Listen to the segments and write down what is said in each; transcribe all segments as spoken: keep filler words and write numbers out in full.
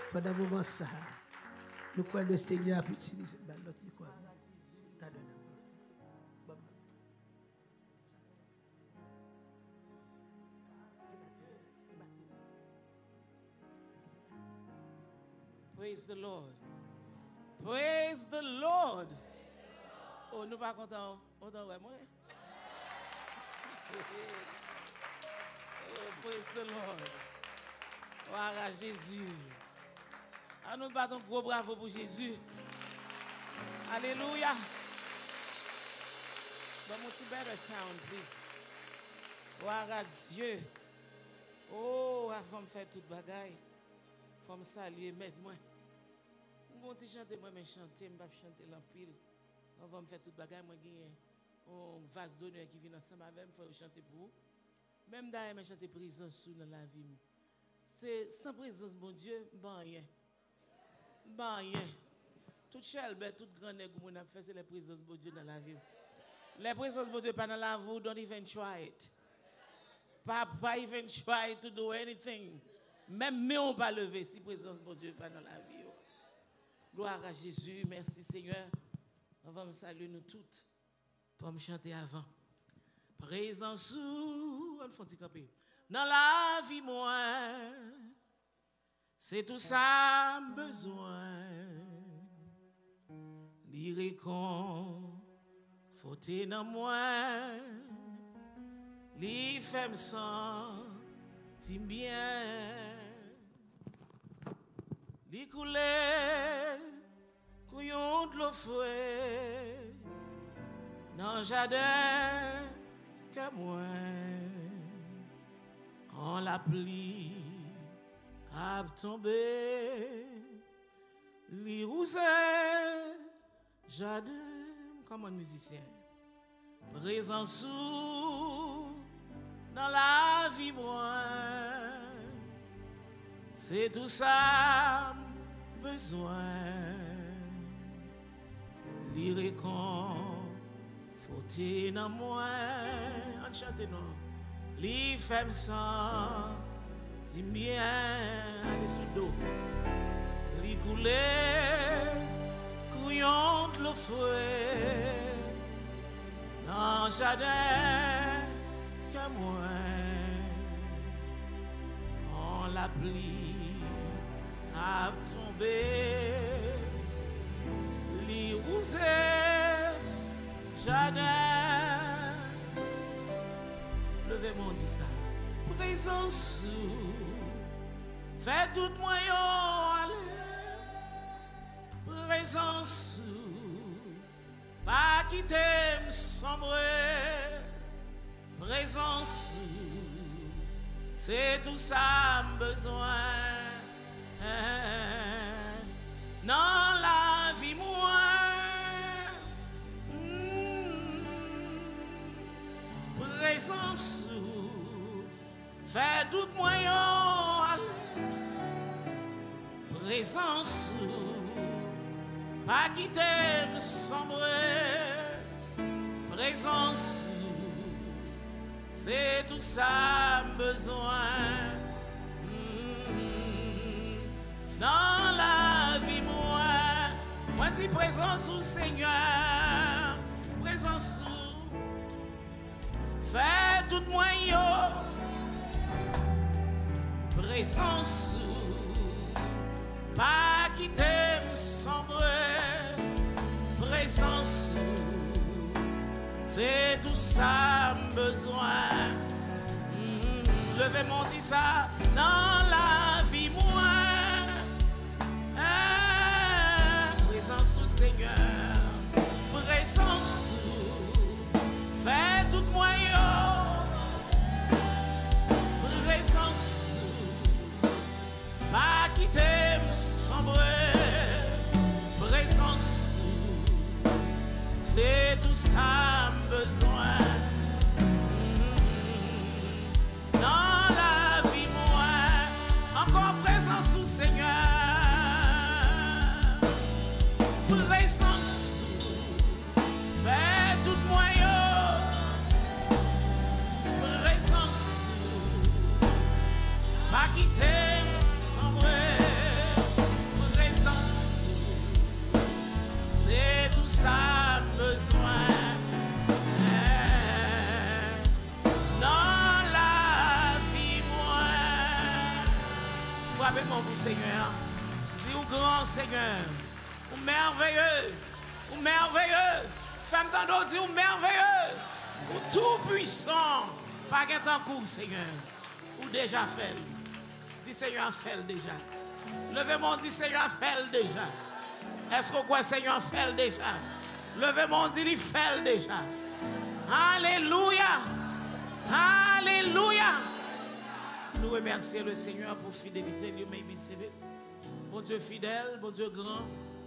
Pendant un moment, ça, nous croyons le Seigneur a pu utiliser notre micro. Praise the Lord. Praise the Lord. Oh, nous pas contents. On t'en va, moi. Oh, praise the Lord. Voilà Jésus. Ah, nous battons gros bravo pour Jésus. Alléluia. But much better sound, please. Voilà Dieu. Oh, avant de faire toute bagaille, faut me saluer, mettre moi. Je vais chanter, moi, mais chanter, je vais chanter l'empile. On va me faire toute bagaille, moi, j'ai un vase d'honneur qui vient ensemble avec moi, il faut chanter pour vous. Même d'ailleurs, je chanter présence dans la vie. C'est sans présence, mon Dieu, ben rien. Ben rien. Toute chaleur, toute grande nègre qu'on a fait, c'est la présence de Dieu dans la vie. La présence de Dieu pas dans la vie, don't even try it. Pas, pas even try to do anything. Même mais on pas lever si présence de Dieu pas dans la vie. Gloire à Jésus, merci Seigneur. On va me saluer nous toutes pour me chanter avant. Présence où on fait camper. Dans la vie moi, c'est tout ça besoin. Lire qu'on faut dans moi, li fait me sentir bien. Li couler couillon de l'eau fouet dans jardin que moi quand la pluie cap tombé li rousé jardin comme un musicien présence dans la vie moi c'est tout ça besoin lire qu'on faut dans moi en chanter non li fait me sentir bien aller sous dos li couler couillon de l'eau fouet dans jardin que moi quand la pluie a tombé li rousé jardin levez-moi dit ça présence fait tout moyen aller présence pas quitter me sombrer présence c'est tout ça besoin dans la vie moi mm, présence fait tout moyen présence pas quitter me sombrer présence c'est tout ça besoin mm, dans la vie moi moi dis présence au Seigneur présence fait tout moyen présence pas quitter me sombrer présence c'est tout ça besoin mm, levez mon dit ça dans la vie moi ah, présence du Seigneur présence fait tout moyen présence pas quitter me sombrer présence c'est tout ça besoin mmh. Dans la vie moi encore présence du Seigneur présence fait tout moyen présence pas quitter me sombrer frappez mon vous, Seigneur. Dis au grand Seigneur. Ou merveilleux. Ou merveilleux. Femme tantôt, dis ou merveilleux. Ou tout puissant. Pas qu'un temps court, Seigneur. Ou déjà fait. Dis Seigneur, fait déjà. Levez-moi, dis Seigneur, fait déjà. Est-ce que quoi, Seigneur, fait déjà? Levez-moi, dis il fait déjà. Alléluia. Alléluia. Nous remercions le Seigneur pour fidélité. Bon Dieu fidèle, bon Dieu grand.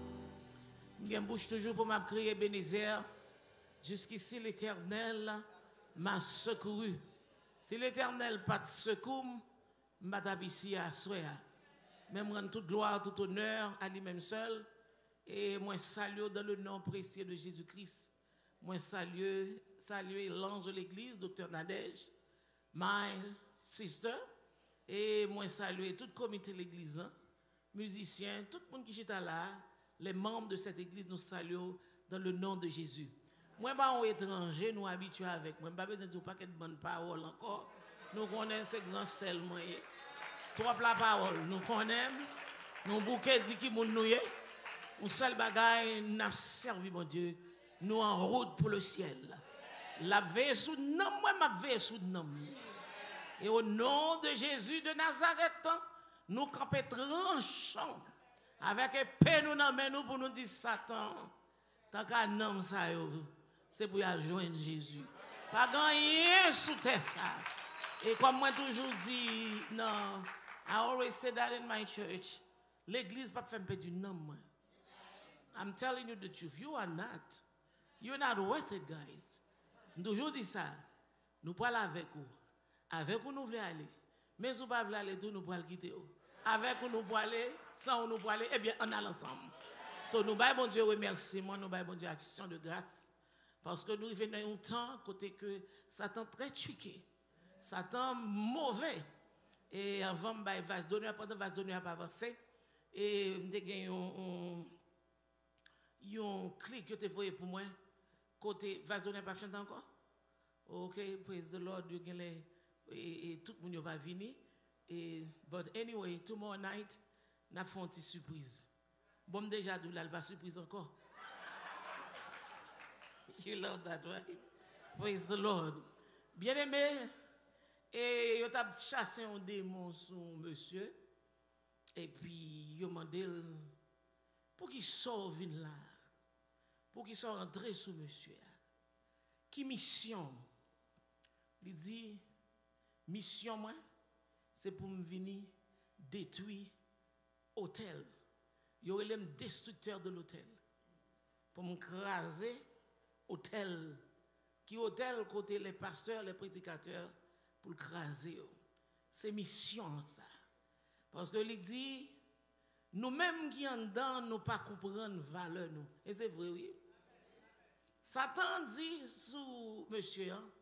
Je bouche toujours pour m'a crier Bénézer. Jusqu'ici, l'Éternel m'a secouru. Si l'Éternel pas de secours, je ici à Soya. Même rendre toute gloire, tout honneur à lui-même seul. Et moi salue dans le nom précieux de Jésus-Christ. Moi salue, salue l'ange de l'église, docteur Nadège, my sister. Et moi salue tout le comité de l'église, hein, musiciens, tout le monde qui est là, les membres de cette église, nous saluons dans le nom de Jésus. Moi, pas un étranger, nous habitués avec moi. Je n'ai pas besoin de dire pas de bonne parole encore. Nous connaissons ces grands seulement. Trois la parole, nous connaissons. Nous bouquet dit qui nous y est. Un seul bagaille, nous avons servi, mon Dieu. Nous en route pour le ciel. La veille sous nom, moi, ma veille sous nom. Et au nom de Jésus de Nazareth, nous campons tranchant. Avec épée, nous n'en nous pour nous dire Satan. Tant qu'un nom, ça, c'est pour y joindre Jésus. Pas gagner sous terre ça. Et comme moi toujours dit, non, I always say that in my church, l'église pas faire du nom, moi. I'm telling you the truth. You are not. You're not worth it, guys. Toujours dit ça. Nous parlons avec vous. Avec vous, nous voulons aller. Mais si vous ne voulez pas aller, nous pouvons quitter. Avec vous, nous pouvons aller. Sans vous, nous pouvons aller. Eh bien, on a l'ensemble. So, nous baillons, bon Dieu, remerciement. Nous baillons, bon Dieu, action de grâce. Parce que nous venons dans un temps côté que Satan très triqué. Satan mauvais. Et avant, il va se donner, pendant va se donner à avancer. Et nous avons un clic que tu as fait pour moi. Côté, va se donner pas chanter encore? Ok, praise the Lord. Et, et tout le monde va venir. Et, but anyway, tomorrow night, nous avons une surprise. Bon, déjà, nous n'avons pas surprise encore. You love that, right? Praise the Lord. Bien aimé, et vous avez chassé un démon sur monsieur. Et puis, vous avez demandé pour qu'il sorte là. Pour qu'il soit rentré sous monsieur. Qui mission? Il dit, mission moi, c'est pour me venir détruire l'hôtel. Il y aurait le destructeur de l'hôtel. Pour me craser l'hôtel. Qui hôtel côté les pasteurs, les prédicateurs, pour le craser. C'est mission ça. Parce que il dit, nous-mêmes qui en dedans, nous pas comprendre valeur nous. Et c'est vrai, oui. Satan dit sous monsieur, hein,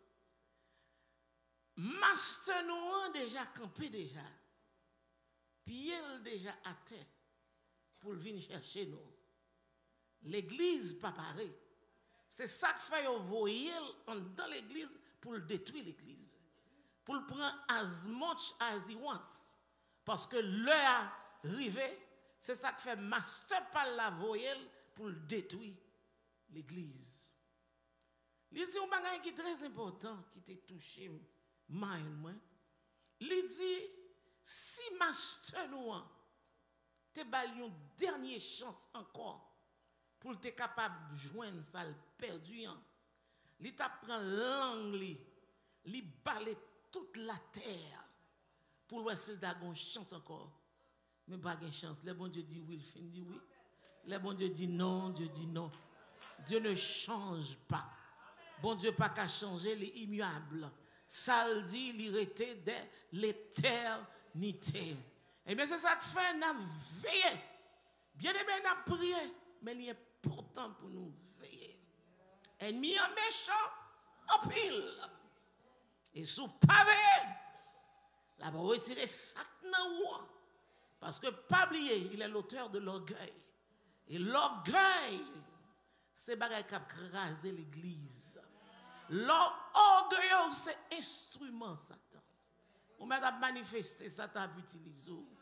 master nous déjà campé déjà. Puis elle déjà à terre pour venir chercher nous. L'église pas pareil. C'est ça que fait envoyer dans l'église pour le détruire l'église. Pour le prendre as much as he wants. Parce que l'heure arrivée, c'est ça que fait master par la voyelle pour le détruire l'église. Il dit un bagage qui est très important, qui t'a touché, moi. Il dit, si master nous, te bali une dernière chance encore pour être capable de joindre ça le perdu, il t'apprend langue, il balaye toute la terre pour voir s'il a une chance encore. Mais pas de chance. Le bon Dieu dit oui, il fin dit oui. Le bon Dieu dit non, Dieu dit non. Dieu ne change pas. Bon Dieu pas qu'à changer les immuables. Ça le dit, il était de l'éternité. Et bien c'est ça que fait, nous veiller. Bien aimé, nous prier. Mais il est important pour nous veiller. Ennemi en méchant, en pile. Et sous pavé, là va retirer ça dans. Parce que pas oublier, il est l'auteur de l'orgueil. Et l'orgueil, c'est bagaille qui a crasé l'église. L'orgueil, c'est instrument Satan. On m'a manifesté, Satan a utilisé.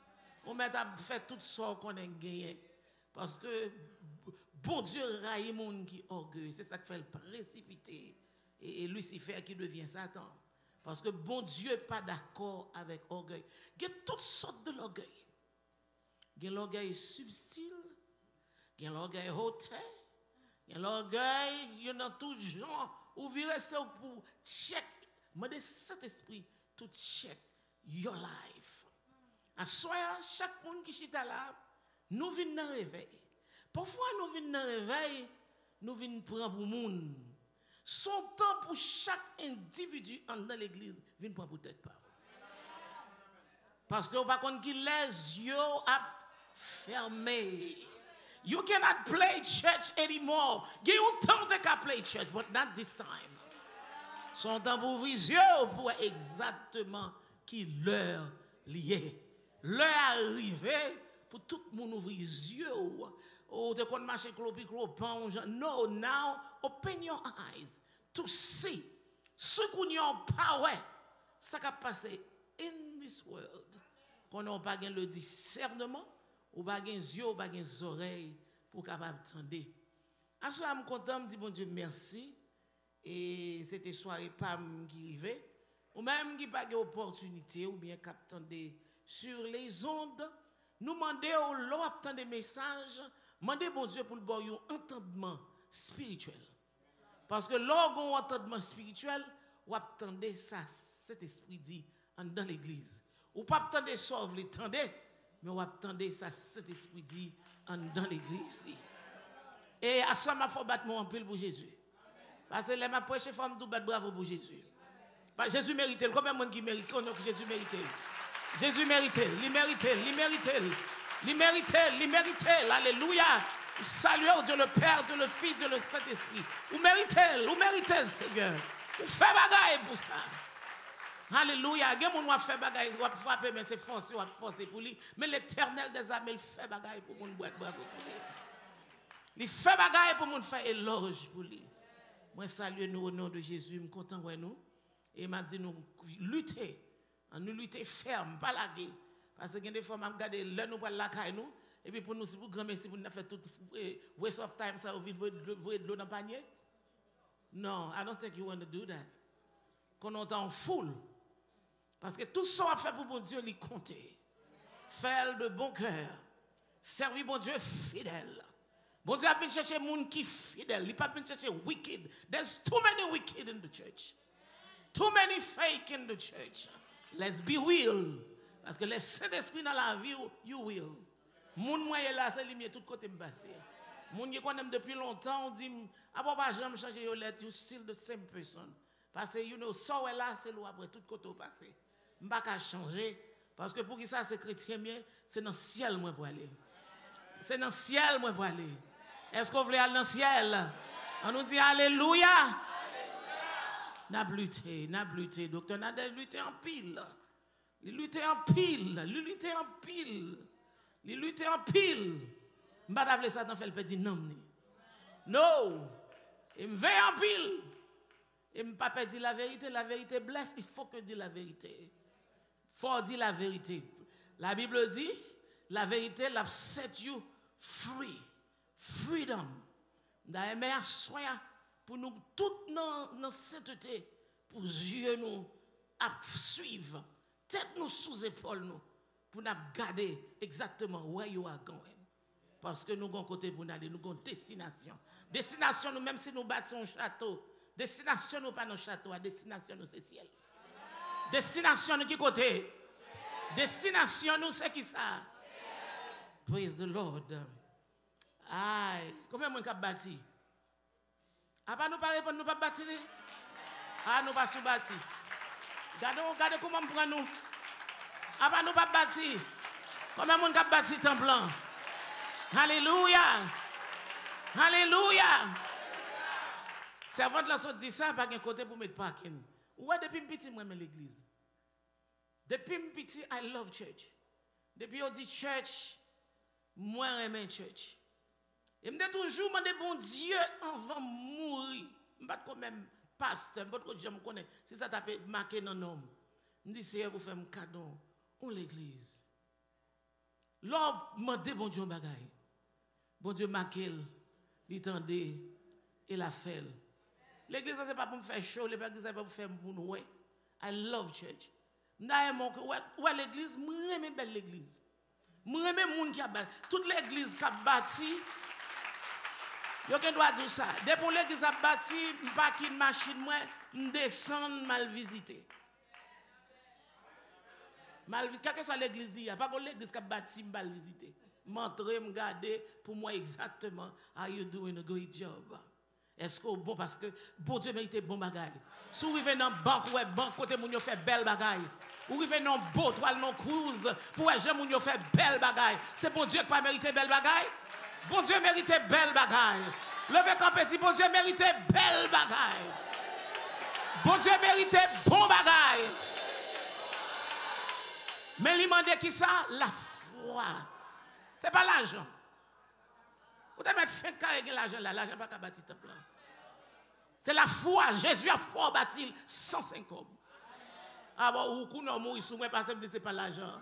On met à faire tout ça qu'on a gagné. Parce que bon Dieu raille monde qui orgueilleux. C'est ça qui fait le précipiter. Et, et Lucifer qui devient Satan. Parce que bon Dieu n'est pas d'accord avec orgueil. Il y a toutes sortes de l'orgueil. Il y a l'orgueil subtil. Il y a l'orgueil hautain. Il y a l'orgueil, il y en a tout genre. Ou virez ça pour check. Moi, de cet esprit, tout check your life. À soir, chaque monde qui chita là, nous venons dans le réveil. Parfois, nous venons dans le réveil, nous venons prendre pour le monde. Son temps pour chaque individu dans l'église, vient prendre pour tête pas. Parce que par contre, qui les yeux fermés. You cannot play church anymore. Il y a un temps de play church, but not this time. Son temps pour ouvrir les yeux pour exactement qui l'heure liée. L'heure arrivée pour tout le monde ouvrir les yeux. Oh, de quoi marcher clopi clopin. No, now open your eyes to see ce qu'on y a power. Ça qui a passé in this world. Qu'on n'a pas le discernement, ou pas les yeux, ou pas les oreilles pour capable d'entendre. À ce moment, je suis content, je dis bon Dieu merci. Et c'était soirée Pam qui arrivait. Ou même qui n'a pas d'opportunité, ou bien qui attendait sur les ondes, nous demandons au lot des messages, demandez bon Dieu pour le bon entendement spirituel. Parce que lorsqu'on a un entendement spirituel, on attendez ça, cet esprit dit dans l'église. Ou pas attendre sauve les tendez, mais on attendez ça, cet esprit dit dans l'église. Et à ce moment, il faut battre mon pile pour Jésus. Parce que les ma prêche femme tout battre bravo pour Jésus. Parce que Jésus mérite. Combien de monde qui mérite que Jésus mérite? Jésus mérite, il mérite, il mérite, il mérite, il mérite. Alléluia. Salut au Dieu le Père, Dieu le Fils, Dieu le Saint-Esprit. Vous méritez, vous méritez, Seigneur. Vous faites bagaille pour ça. Alléluia. Il y a des gens qui font bagaille, qui frapper, mais c'est force, qui force pour lui. Mais l'Éternel des âmes, il fait bagaille pour mon boîte bravo pour lui. Il fait bagaille pour mon faire éloge pour lui. Moi, salue nous au nom de Jésus, je suis content de nous. Et il m'a dit nous lutter. Nous lutter ferme, pas laguer. Parce que des fois, je regarde là, nous pas la caille nous. Et puis pour nous, si vous grand si vous n'avez fait tout waste of time, ça vous voyez de l'eau dans le panier. Non, I don't think you want to do that. Qu'on entend en foule. Parce que tout ce qu'on a fait pour bon Dieu, il compte. Faire de bon cœur. Servir bon Dieu fidèle. Bon Dieu a venu chercher des gens qui sont fidèles. Il n'a pas venu chercher wicked. There's too many wicked in the church. Too many fake in the church. Let's be real. Parce que le Saint-Esprit dans la vie, you will. Moun moyen là, c'est lumière tout côté me passer. Moun qui connaît depuis longtemps, on dit, ah bon, bah, j'aime changer your let, you still the same person. Parce que, you know, ça so là, c'est l'eau après tout côté passé. M'pas qu'à changer. Parce que pour qui ça, c'est chrétien bien, c'est dans le ciel, moi, pour aller. C'est dans le ciel, moi, pour aller. Est-ce qu'on veut aller dans le ciel? On nous dit, alléluia. N'a lutté, n'a lutté. Docteur Nadège lutté en pile. Il lutté en pile. Il lutté en pile. Il lutté en pile. Je ne vais pas ça dans le petit non. Non. Il me veille en pile. Il ne pas dire la vérité. La vérité blesse. Il faut que dire la vérité. Il faut dire la vérité. La Bible dit, la vérité l'a set you free. Freedom. D'ailleurs, soyez pour nous toutes nos sainteté, pour Dieu nous à suivre, tête nous sous épaule nous, pour nous garder exactement where you are going. Parce que nous avons côté pour nous aller, nous avons destination. Destination nous, même si nous battons un château, destination nous pas nos châteaux, destination nous c'est ciel. Destination nous qui côté? Destination nous c'est qui ça? Praise the Lord. Aïe, combien de monde a bâti? Ah, pas nous pas répondre, nous pas bâtir. Ah, nous pas sous bâti. Regardez, regardez comment on prend nous. Ah, pas nous pas bâtir. Combien de monde a bâti temps blanc? Alléluia. Alléluia. Servante là, dit ça, pas un côté pour mettre parking. Ouais, depuis petit, moi, j'aime l'église. Depuis petit, I love church. Depuis on dit church, moi, j'aime church. Et me dit toujours, je me bon Dieu avant de mourir. Je ne sais pas quand même pasteur, je ne sais pas connais. Si ça t'a marqué dans nom. Je dis, Seigneur, vous faites un cadeau en l'église. L'homme m'a dit, bon Dieu, un bagaille. Bon Dieu, maquille, l'étendait et la fait. L'église, ce n'est pas pour me faire chaud, l'église, ce n'est pas pour faire pour nous. I love church. Ouais, l'église, moi, j'aime belle l'église. Moi, j'aime les gens qui a bâti. Toute l'église qui a bâti, yo ken doit dire ça. Depuis l'église a bâti, pas qu'une machine, moi, descend mal visité. Mal visité. Quelle que soit l'église, il n'y a pas que l'église qui a bâti, mal visité. M'entrer, me garder pour moi exactement. Are you doing a great job? Est-ce que bon parce que bon Dieu mérite bon bagaille. Si vous venez dans banque ouais banque côté moun yo fait belle bagaille. Ou venez dans boat ou dans cruise pour gens moun yo fait belle bagaille. C'est bon Dieu qui pas mérité belle bagaille. Bon Dieu mérite belle bagaille. Levez comme petit bon Dieu mérite belle bagaille. Bon Dieu mérite bon bagaille. Mais lui demande qui ça? La foi. C'est pas l'argent. Vous devez mettre fin carré l'argent là, l'argent pas qu'à bâtir temple. C'est la foi. Jésus a fort bâti cent cinq hommes. Ah bon, ou qu'on a mouru sous moi parce que c'est pas l'argent.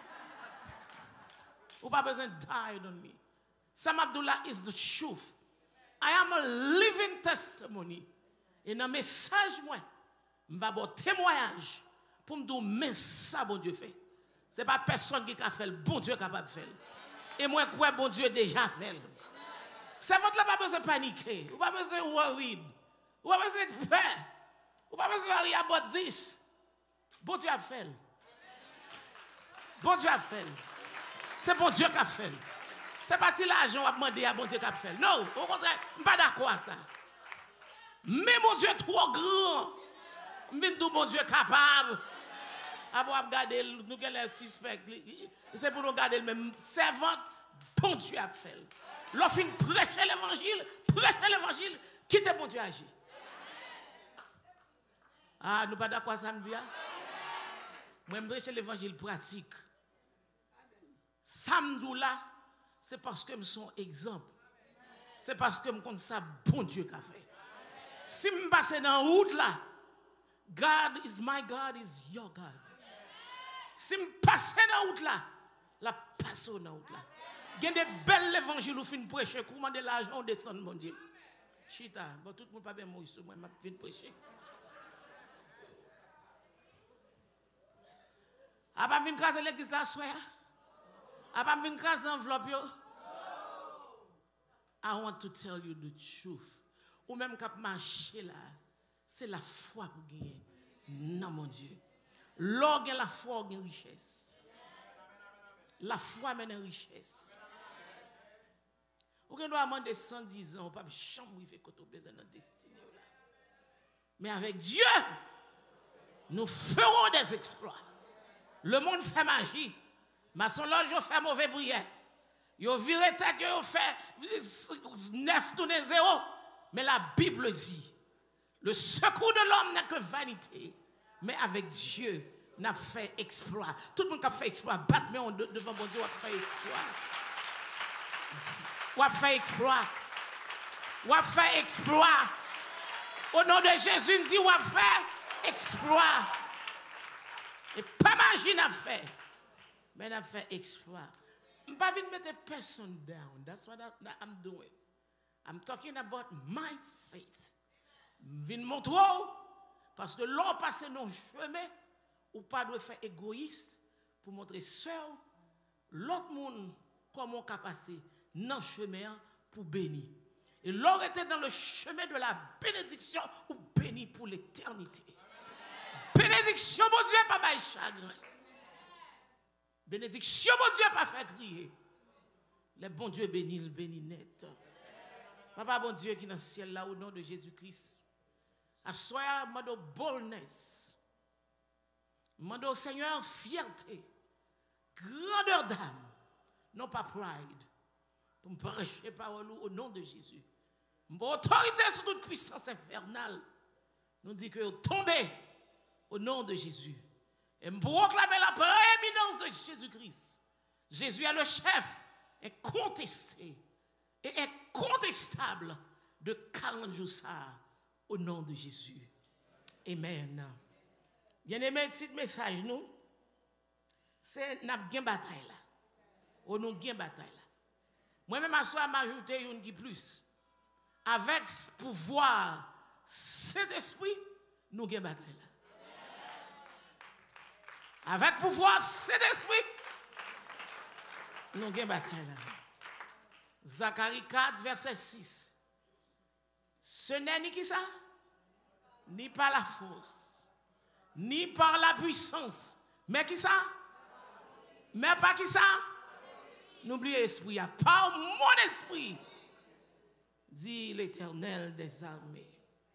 Ou pas besoin de die on me. Sam Abdullah is the truth. I am a living testimony. Et dans le message, moi, je vais avoir témoignage pour me dire, mais ça, bon Dieu fait. Ce n'est pas personne qui a fait, le bon Dieu est capable de faire. Et moi, quoi, bon Dieu déjà fait. C'est votre là, pas besoin de paniquer. Vous pas besoin de worry. Vous pas besoin de peur. Vous pas besoin de worry about this. Bon Dieu a fait. Bon Dieu a fait. C'est bon Dieu qui a fait. C'est pas si l'argent a demandé à bon Dieu qui a fait. Non, au contraire, je ne suis pas d'accord avec ça. Mais mon Dieu est trop grand. Mais nous, mon Dieu est capable. Après, regarder, nous avons les suspects. C'est pour nous garder le même servant. Bon Dieu a fait. Lorsqu'on prêche l'évangile, prêche l'évangile, quittez bon Dieu agir. Ah, nous pas d'accord samedi. Moi, je prêche l'évangile pratique. Samedi là, c'est parce que je suis un exemple. C'est parce que je connais ça, bon Dieu qui a fait. Si je passe dans la route là, God is my God, is your God. Si je passe dans la route là, la passe dans la route là. Il y a des belles évangiles où fin prêcher, comment de l'argent descend, mon Dieu. Chita, bon, tout le monde pas bien mourir sur moi, je vais prêcher. Après, je vais craser l'église à soir. Après, je vais craser l'enveloppe. I want to tell you the truth. Ou même quand marcher là, c'est la foi pour gagner. Non, mon Dieu. L'orgue la foi gagne richesse. La foi mène à richesse. Ou qu'on doit demander cent dix ans, ou pas chambre il fait quand on besoin de destinée. Mais avec Dieu, nous ferons des exploits. Le monde fait magie. Maçon loge fait mauvais prière. Yo viré tête, yo fait neuf tourner zéro. Mais la Bible dit, le secours de l'homme n'est que vanité. Mais avec Dieu, n'a fait exploit. Tout le monde qui a fait exploit, batte-moi devant mon Dieu, a fait exploit. Ou a fait exploit. Ou a fait exploit. Au nom de Jésus, me dit, ou a fait exploit. Et pas magie n'a fait. Mais n'a fait exploit. Je ne vais pas mettre personne down. That's what I'm doing. I'm talking about my faith. Je viens montrer parce que l'on passe nos chemins ou pas de faire égoïste pour montrer seul l'autre monde comment on passer dans le chemin pour bénir. Et l'on était dans le chemin de la bénédiction ou béni pour l'éternité. Bénédiction, mon Dieu, pas mal chagrin. Bénédiction, mon Dieu, pas fait crier. Le bon Dieu bénit, le bénit net. Papa, bon Dieu qui est dans le ciel là, au nom de Jésus-Christ. Assoya, mando boldness. Mando Seigneur, fierté. Grandeur d'âme. Non pas pride. Pour me prêcher parole au nom de Jésus. Mon autorité sur toute puissance infernale. Nous dit que tombez au nom de Jésus. Et me proclamer la prééminence de Jésus-Christ. Jésus est le chef, incontesté et incontestable de quarante jours ça, au nom de Jésus. Amen. Bien aimé, petit message nous, c'est n'a bien bataille là. pour nous gagner bataille là. Moi-même, à soi, m'ajouter une qui plus. Avec pouvoir, cet esprit, nous gagnons bataille là. Avec pouvoir, cet esprit, nous gagnons bataille là. Zacharie quatre, verset six. Ce n'est ni qui ça? Ni par la force, ni par la puissance. Mais qui ça? Mais pas qui ça? N'oubliez l'esprit, par mon esprit, dit l'Éternel des armées.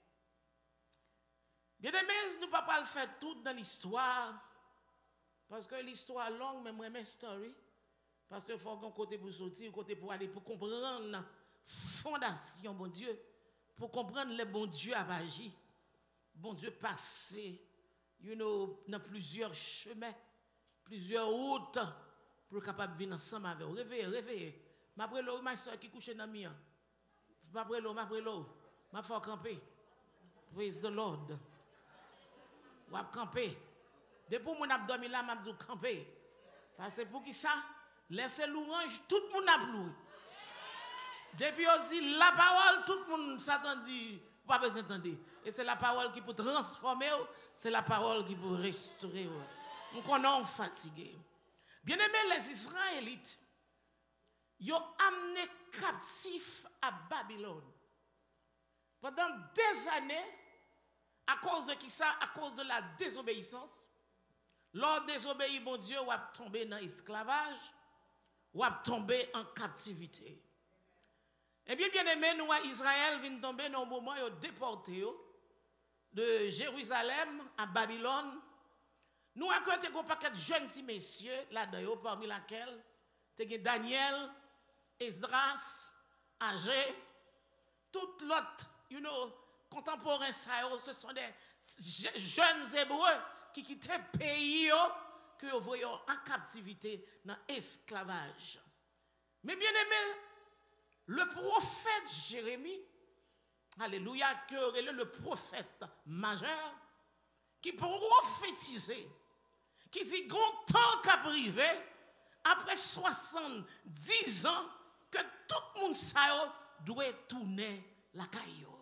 Bien aimés, nous ne pouvons pas le faire tout dans l'histoire, parce que l'histoire est longue, mais moi, mes story, parce qu'il faut qu'on côté pour sortir, côté pour aller, pour comprendre la fondation, bon Dieu, pour comprendre le bon Dieu a agi, bon Dieu passé, you know, dans plusieurs chemins, plusieurs routes, pour capable de venir ensemble avec vous. Réveillez, réveillez. Ma brelo, ma soeur qui couche dans le mien. Ma brelo, ma brelo. Ma faut camper. Praise the Lord. Ou à camper. Depuis mon abdomen là, m'a dit camper. Parce que pour qui ça? Laissez louange, tout le monde a loué. Depuis on dit la parole, tout le monde s'attend dit, pas besoin d'entendre. Et c'est la parole qui peut transformer, c'est la parole qui peut restaurer. Nous sommes fatigués. Bien aimé, les Israélites, ils ont amené captifs à Babylone. Pendant des années, à cause de qui ça? À cause de la désobéissance. Lors désobéit, mon Dieu, ou a tombé dans l'esclavage, ou a tombé en captivité. Eh bien, bien aimé, nous, à Israël, vient tomber dans un moment où ils ont déporté de Jérusalem à Babylone. Nous avons un paquet de jeunes messieurs là-dedans, parmi lesquels Daniel, Esdras, Agé, tout l'autre, you know, contemporains, ce sont des jeunes hébreux qui quittaient le pays que nous voyons en captivité dans l'esclavage. Mais bien aimé, le prophète Jérémie, alléluia, que est le prophète majeur, qui prophétisait, qui dit qu'on temps qu'à privé, après soixante-dix ans, que tout le monde ça doit tourner la caillou.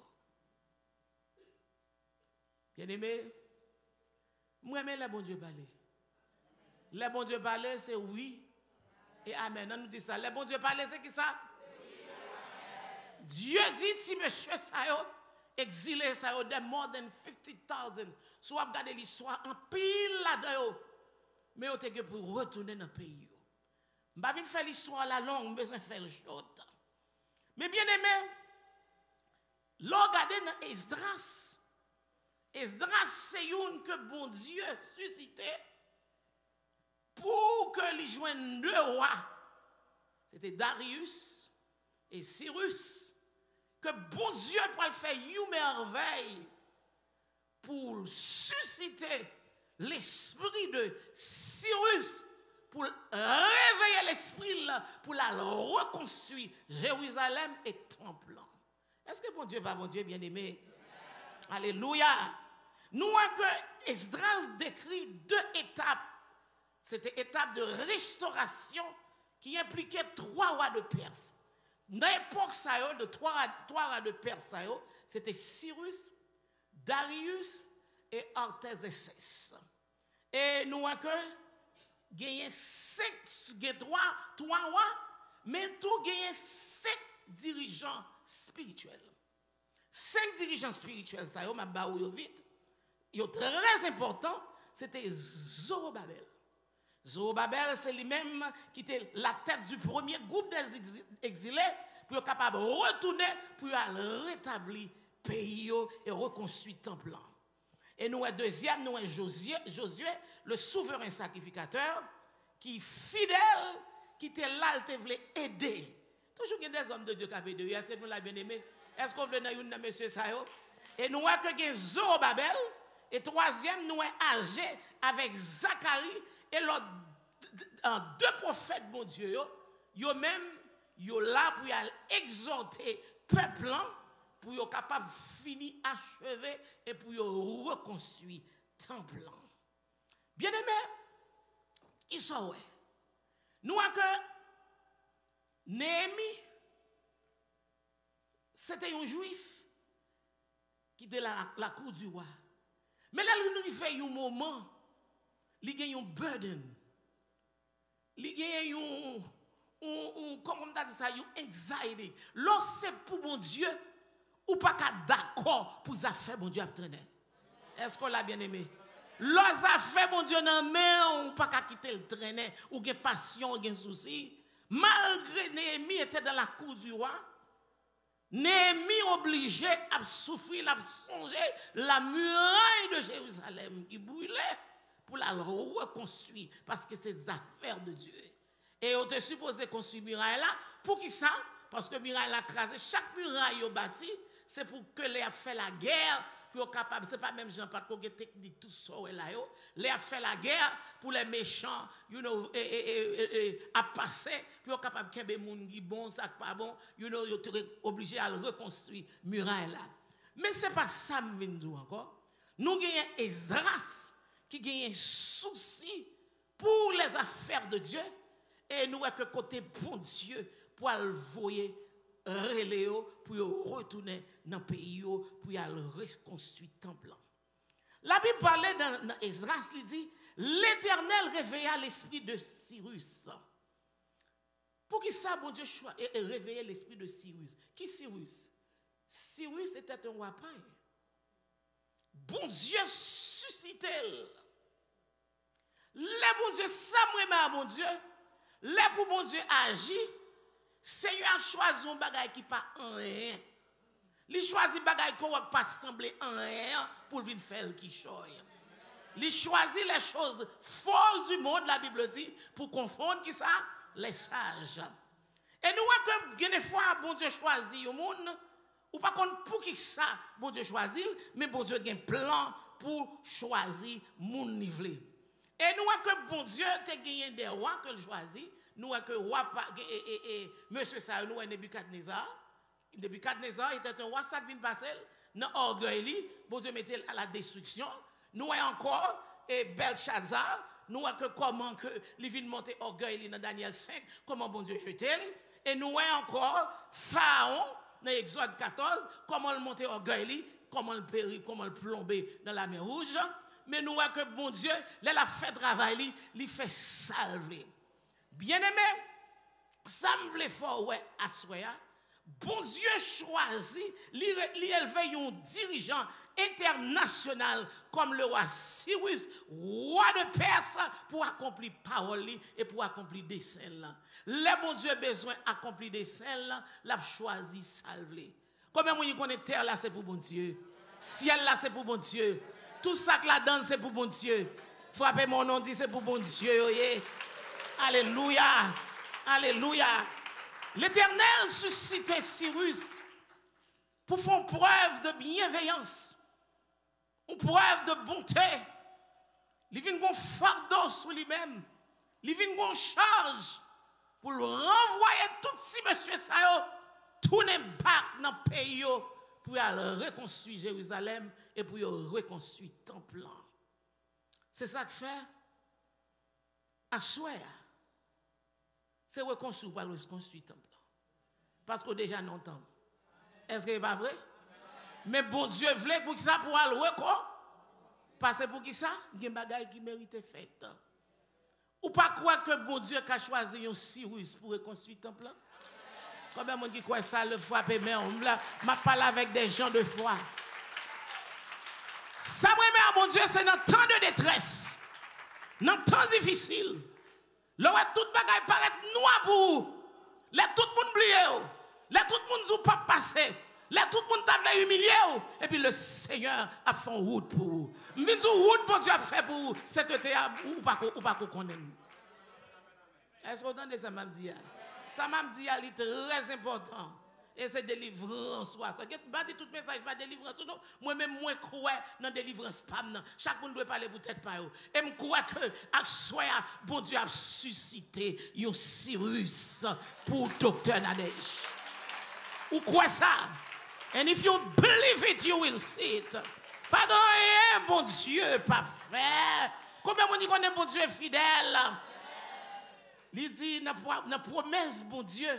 Bien aimé, moi j'aime le bon Dieu parler. Le bon Dieu parler, c'est oui et amen. On nous dit ça. Le bon Dieu parler, c'est qui ça? Dieu dit si monsieur ça exilé ça de more than fifty thousand. Soit regarder l'histoire en pile là-dedans. Mais on te pour retourner dans le pays. Je ne vais pas faire l'histoire la longue, mais je vais faire le short. Mais bien aimé, regardez dans Esdras. Esdras, c'est une que bon Dieu suscitait pour que les joignent deux rois. C'était Darius et Cyrus. Que bon Dieu pour faire une merveille pour susciter l'esprit de Cyrus, pour réveiller l'esprit pour la reconstruire Jérusalem et temple. Est-ce que bon Dieu va bon Dieu bien aimé? Alléluia. Nous voyons que Esdras décrit deux étapes. C'était étape de restauration qui impliquait trois rois de Perse. Dans l'époque de trois, trois rois de Perse, c'était Cyrus, Darius et Artaxerxès. Et nous voyons que il y a cinq, trois, trois rois, mais tout il y a cinq dirigeants spirituels. Cinq dirigeants spirituels, ça y est, ma baou vite. Il est très important, c'était Zorobabel. Zorobabel, c'est lui-même qui était la tête du premier groupe des exilés pour être capable de retourner, pour rétablir le pays et reconstruire le temple. Et nous, deuxième, nous, Josué, Josué, le souverain sacrificateur, qui fidèle, qui était là, il voulait aider. Toujours il y a des hommes de Dieu qui ont aidé. Est-ce que nous l'avons bien aimé? Est-ce qu'on veut dans une de monsieur Sayo? Et nous avons que Zorobabel. Et troisième, nous avons Agé avec Zacharie et l'autre deux prophètes, mon Dieu. Ils même, ils sont là pour exhorter le peuple pour être capable de finir, achever et pour reconstruire le temple. Bien aimé, qui sont ouais? Nous avons que Néhémie, c'était un juif qui était la, la cour du roi. Mais là, il fait un moment, il a un burden. Il a un, un, un, comment on dit ça, un anxiety. Lorsque c'est pour mon Dieu, ou pas d'accord pour ça faire mon Dieu à traîner. Est-ce qu'on l'a bien aimé? Lorsque ça fait mon Dieu non mais ou pas quitter le traîner, ou gen passion, ou gen souci. Malgré Néhémie était dans la cour du roi, Néhémie obligé à souffrir, à songer la muraille de Jérusalem qui brûlait pour la reconstruire parce que c'est des affaires de Dieu. Et on te supposé construire muraille là pour qui ça? Parce que muraille l'a crasé, chaque muraille au bâti, c'est pour que les a fait la guerre. Pour capable, c'est pas même Jean pas de technique tout ça là yo. Les a fait la guerre pour les méchants, you know, et, et, et, et à passer, pour capable kembe moun qui bon, ça pas bon, you know, yo obligé à le reconstruire muraille là. Mais c'est pas ça me vinn dire encore. Nous gagnons Esdras qui gagne souci pour les affaires de Dieu et nous que côté bon Dieu pour le voyer reléo pour retourner dans le pays pour reconstruire le temple. La Bible parlait dans Esdras, il dit l'Éternel réveilla l'esprit de Cyrus. Pour qui ça, bon Dieu, réveiller l'esprit de Cyrus? Qui Cyrus? Cyrus était un roi païen. Bon Dieu suscitait. Les bon Dieu, ça me bon Dieu. Les pour bon Dieu agit. Seigneur a choisi un bagage qui pas en rien. Il choisit bagage qui ne pas sembler en rien pour venir faire qui choye. Il choisit les choses folles du monde, la Bible dit, pour confondre qui ça? Les sages. Et nous voyons que des fois, bon Dieu choisit le monde, ou pas contre pour qui ça, bon Dieu choisit, mais bon Dieu a un plan pour choisir mon nivelé. Et nous voyons que bon Dieu a gagné des rois que choisit. Nous que roi et, et, et monsieur ça nous Nebuchadnezzar. Nebuchadnezzar était un roi ça vient passer dans orgueil, bon Dieu mettait à la destruction. Nous encore et Belshazzar, nous que comment que il vient monter orgueil dans Daniel cinq, comment bon Dieu jetait. Et nous encore Pharaon dans Exode quatorze, comment il monter orgueil, comment il périt, comment il plomber dans la mer Rouge. Mais nous que bon Dieu, là la fait travail, il fait salver. Bien-aimé, ça me voulait fort ouais à soya. Bon Dieu choisit l'élever un dirigeant international comme le roi Cyrus, roi de Perse, pour accomplir parole et pour accomplir des scènes. Le bon Dieu a besoin d'accomplir des scènes, l'a choisi salver. Combien de gens connaissent terre là, c'est pour bon Dieu. Ciel là, c'est pour bon Dieu. Tout ça que la donne, c'est pour bon Dieu. Frappez mon nom, dit c'est pour bon Dieu. Yeah. Alléluia. Alléluia. L'Éternel suscitait Cyrus pour faire preuve de bienveillance, une preuve de bonté. Il vient un fardeau sur lui-même. Il vient une charge pour le renvoyer tout si monsieur Sao tourner back dans le pays pour reconstruire Jérusalem et pour reconstruire le temple. C'est ça que fait Assoya. C'est reconstruire pour reconstruire le temple. Parce que déjà non temps. Est-ce que ce n'est pas vrai? Mais bon Dieu voulait pour ça pour aller reconstruire. Parce que pour qui ça? Il y a des bagages qui méritent fait. Ou pas croire que bon Dieu a choisi un Cyrus pour reconstruire le temple? Combien de gens qui croient ça le frappe mais on m'a parlé avec des gens de foi. Ça me mon Dieu, c'est dans temps de détresse. Dans temps difficile. Là où tout le monde paraît noir pour vous. Là tout le monde oublié. Là tout le monde ne pas passer. Là tout le monde t'a humilié. Et puis le Seigneur a fait une route pour vous. Mais une route bon Dieu a fait pour vous. C'est ou pas ou pas qu'on connaît. Est-ce que vous entendez ça m'a dit? Ça m'a dit c'est très important. Et c'est délivrance. Ça pas dit tout message pas délivrance. Moi-même moi crois dans délivrance pas. Chaque monde doit parler pour tête pas. Et me crois que à soir bon Dieu a suscité un Cyrus pour docteur Nadège. Ou quoi ça? And if you believe it, you will see it. Pardon, bon Dieu, pas faire. Combien on dit qu'on est bon Dieu fidèle? Il dit, dans la promesse, bon Dieu,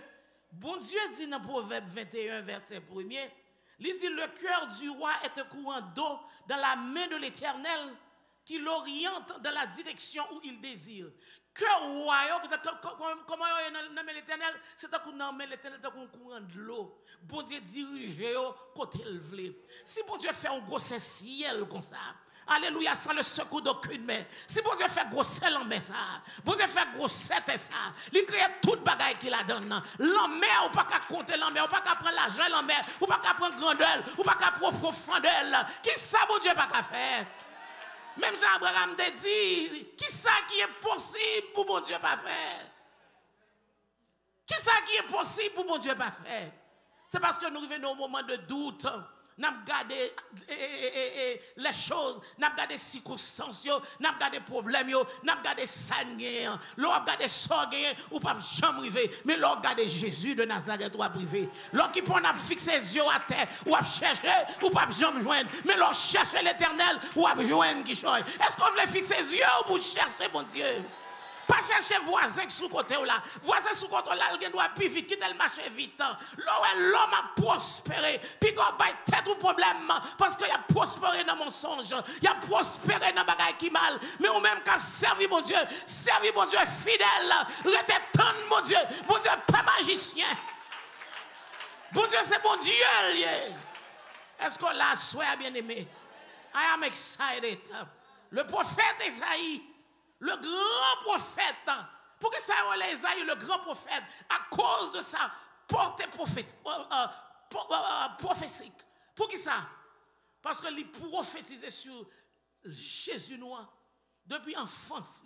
Bon Dieu dit dans Proverbe vingt et un, verset premier, il dit, le cœur du roi est un courant d'eau dans la main de l'Éternel qui l'oriente dans la direction où il désire. Cœur roi, comment on nomme l'Éternel? C'est un nomme l'Éternel dans un courant de l'eau. Bon Dieu dirige côté le vle. Si bon Dieu fait un gros ciel comme ça, alléluia, sans le secours d'aucune main. Si bon Dieu fait gros sel en main ça, bon Dieu fait gros set ça, il crée toute bagaille qu'il a donné. L'homme ou pas qu'à compter l'homme, ou pas qu'à prendre l'argent l'homme, ou pas qu'à prendre grandeur, ou pas qu'à prendre profondeur. Qui ça bon Dieu pas qu'à faire? Même Jean Abraham te dit, qui ça qui est possible pour bon Dieu pas faire? Qui ça qui est possible pour bon Dieu pas faire? C'est parce que nous revenons au moment de doute. Nous avons gardé les choses, nous avons gardé les circonstances, nous avons gardé les problèmes, nous avons gardé les sanguins, nous avons gardé les sorts, ou pas jamais arriver. Mais nous avons gardé Jésus de Nazareth ou à privé. Lorsqu'on qui peut fixer les yeux à terre, ou à chercher, ou pas jamais joindre. Mais nous chercher l'éternel, ou à joindre qui change. Est-ce qu'on veut fixer les yeux ou pour chercher mon Dieu? Pas chercher voisin sous côté là. Voisin sous côté là, il doit plus vite, quitter le marché vite. L'homme a prospéré. Puis il a tête au problème. Parce qu'il a prospéré dans mon songe. Il a prospéré dans bagaille qui mal. Mais ou même quand servi mon Dieu, servi mon Dieu fidèle. Rete tant mon Dieu. Mon Dieu pas magicien. Bon Dieu c'est bon Dieu. Est-ce qu'on l'a souhait bien aimé? I am excited. Le prophète Esaïe, le grand prophète, pour que ça ait Esaïe, le grand prophète, à cause de sa portée prophète, euh, euh, euh, prophétique. Pour qui ça? Parce qu'il prophétisait sur Jésus noir depuis enfance.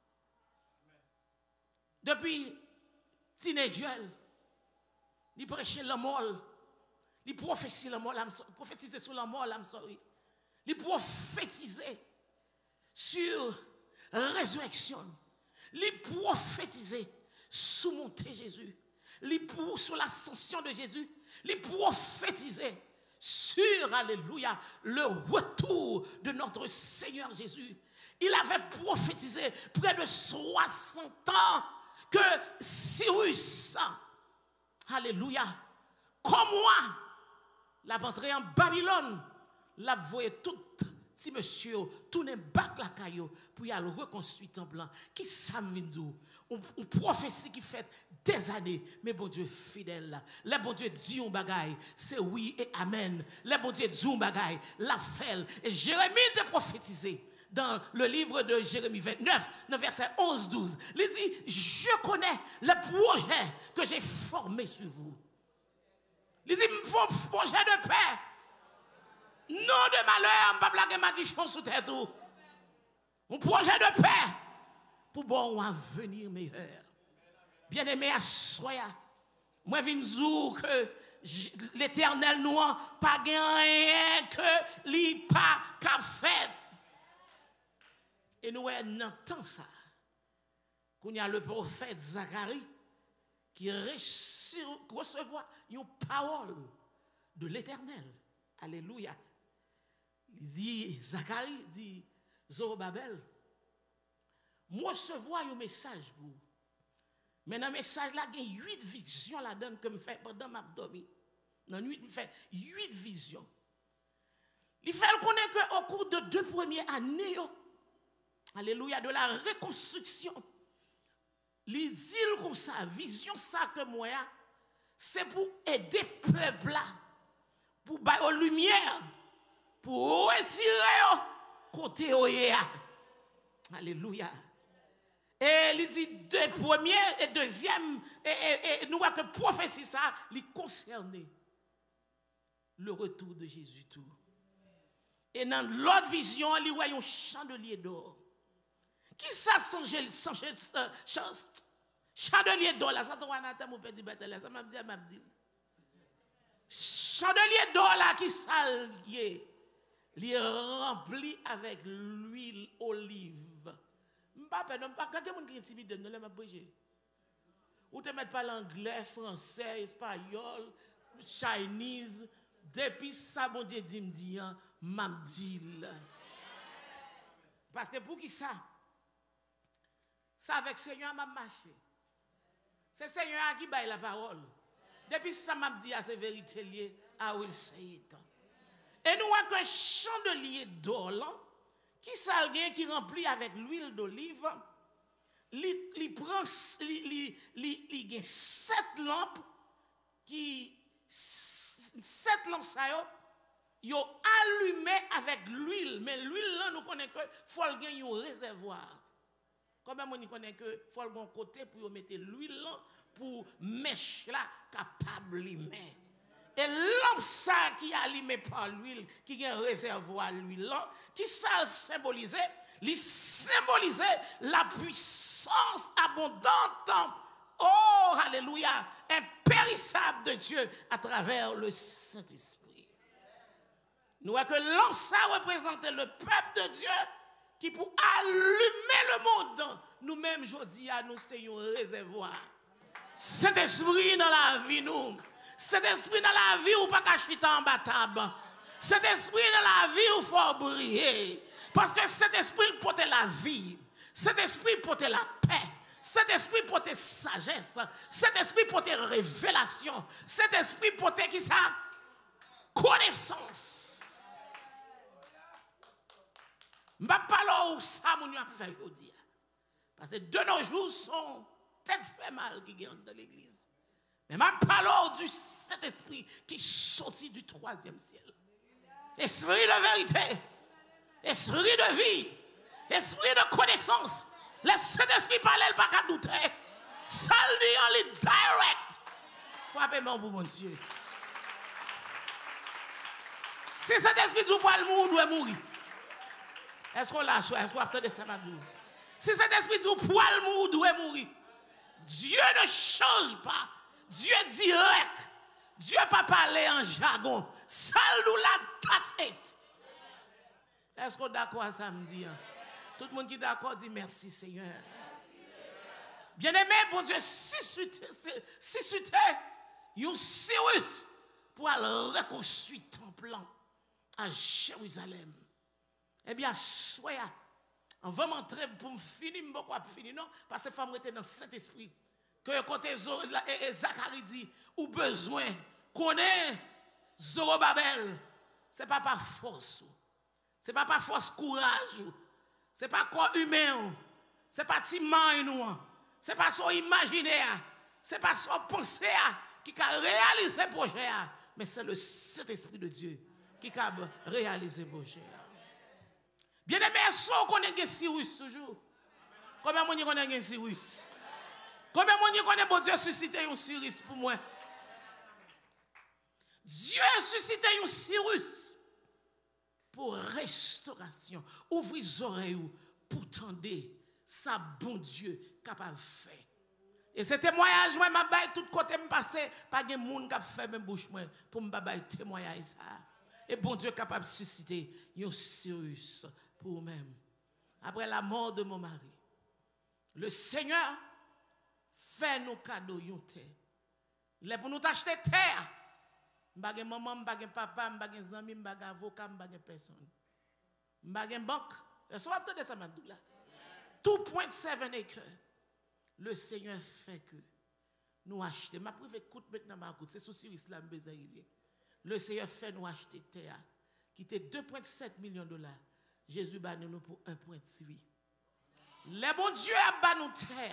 Depuis teenager. Il prêchait la mort. Il prophétisait la mort. Prophétisait sur la mort. Il prophétisait sur résurrection. Il prophétisait sur montée Jésus. Il sur l'ascension de Jésus. Il prophétisait sur, alléluia, le retour de notre Seigneur Jésus. Il avait prophétisé près de soixante ans que Cyrus, alléluia, comme moi, l'a entré en Babylone, l'a voyé tout petit monsieur, tourner bac la caillou pour y aller reconstruire en blanc. Qui ça me dit? Une prophétie qui fait des années, mais bon Dieu fidèle. Le bon Dieu dit un bagaille, c'est oui et amen. Le bon Dieu dit un bagaille, la fait. Et Jérémie a prophétisé dans le livre de Jérémie vingt-neuf, dans verset onze douze. Il dit, je connais le projet que j'ai formé sur vous. Il dit, mon projet de paix. Non de malheur, je ne vais pas blaguer ma dichon sous tête. Un projet de paix pour bon avenir meilleur. Bien aimé, à soya. Moi, je viens dire que l'éternel nous n'a pas rien que lui pas qu'a fait. Et nous entendons ça. Qu'on y a le prophète Zacharie qui recevoir une parole de l'éternel. Alléluia. Il dit, Zacharie dit, Zorobabel, moi recevoir un message pour vous. Mais dans le message là, il y a huit visions là-dedans que je fais pendant ma dormi. Dans nuit, je fais huit visions. Il fait connaître qu'au cours de deux premières années, alléluia, de la reconstruction, il dit comme ça, vision ça que moi, c'est pour aider le peuple là, pour bailler la lumière, pour retirer côté oya. Alléluia. Et il dit deux premiers et deuxième, et, et, et nous voyons que prophétie ça, il concerne le retour de Jésus tout. Et dans l'autre vision, il voit un chandelier d'or. Qui ça chandelier d'or là, ça te voit dans mon petit bâtiment, ça m'a dit, m'a dit. Chandelier d'or là qui s'allie, il est rempli avec l'huile olive. M'pa non pas quand quelqu'un qui est timide ne le m'a brûlé. Ou te mettre pas l'anglais, français, espagnol, chinese, depuis ça bon Dieu dit me dit m'a dit. Parce que pour qui ça? Ça avec Seigneur m'a marché. C'est Seigneur qui baille la parole. Depuis ça m'a dit à ces vérités liées, I will say it. Et nous avons un chandelier d'or là, qui s'algue qui remplit avec l'huile d'olive. Il prend il gagne sept lampes qui sept lampes ça yo yo allumé avec l'huile, mais l'huile là nous connaissons que faut gagner un réservoir. Comme on y connaît que faut le bon côté pour mettre l'huile là pour mèche là capable limer. Et lampe ça qui est allumé par l'huile, qui a un réservoir l'huile là, qui ça symbolise, il symbolise la puissance abondante, oh alléluia, impérissable de Dieu à travers le Saint-Esprit. Nous voyons que lampe ça représente le peuple de Dieu qui pour allumer le monde, nous-mêmes aujourd'hui nous sommes un réservoir. Saint-Esprit dans la vie nous. Cet esprit dans la vie ou pas caché en bataille. Cet esprit dans la vie où faut briller. Parce que cet esprit porte la vie. Cet esprit porte la paix. Cet esprit porte sagesse. Cet esprit porte révélation. Cet esprit porte qui ça? Connaissance. Je ne sais pas où ça mon a fait aujourd'hui. Parce que de nos jours sont tête fait mal qui gagne dans l'église. Mais je parle du Saint-Esprit qui sortit du troisième ciel. Esprit de vérité, esprit de vie, esprit de connaissance. Le Saint-Esprit parle, il pas qu'à douter. Ça le dit en les direct. Frappez-moi pour mon Dieu. Si cet esprit du poil mourir, doit mourir. Est-ce qu'on l'a choisi? Est-ce qu'on attend de ça? Si cet esprit du poil mourir, doit mourir. Dieu ne change pas. Dieu direct. Dieu pas parler en jargon. Salou la that's it. Est-ce qu'on est d'accord à samedi? Tout le monde qui est d'accord dit merci Seigneur. Bien-aimé, bon Dieu, si c'était un Cyrus pour aller reconstruire ton plan à Jérusalem, eh bien, soyez, on va m'entrer pour me finir, je ne vais pas finir, non, parce que femme était dans cet esprit. Que côté Zacharie dit, ou besoin, connaît Zorobabel, ce n'est pas par force, ce n'est pas par force courage, ce n'est pas corps humain, ce n'est pas timain nous, ce n'est pas son imaginaire, ce n'est pas son pensée qui a réalisé le projet, mais c'est le Saint-Esprit de Dieu qui a réalisé le projet. Bien aimé, est-ce qu'on connaît Cyrus toujours? Combien de gens connaissent Cyrus? Combien de gens connaissent bon Dieu suscité un Cyrus pour moi? Dieu a suscité un Cyrus pour restauration. Ouvrez les oreilles pour tendre ça bon Dieu capable de faire. Et ce témoignage, moi, je vais tout côté me passer, pas de monde qui a fait même bouche pour me faire témoignage ça. Et bon Dieu capable de susciter un Cyrus pour moi-même. Après la mort de mon mari, le Seigneur fait nos cadeaux yon terre. Les pour nous acheter terre. M'bagé maman, m'bagé papa, m'bagé zami, m'bagé avocat, m'bagé personne. M'bagé banque. Est-ce que vous de ça m'abdoula? deux virgule sept acres. Le Seigneur fait que nous acheter. Ma privé coûte maintenant ma coûte. C'est sous Cyrus là besoin arriver. Le Seigneur fait nous acheter terre qui était deux virgule sept millions de dollars. Jésus bat nous pour un virgule trois. Le bon Dieu a bat nous terre.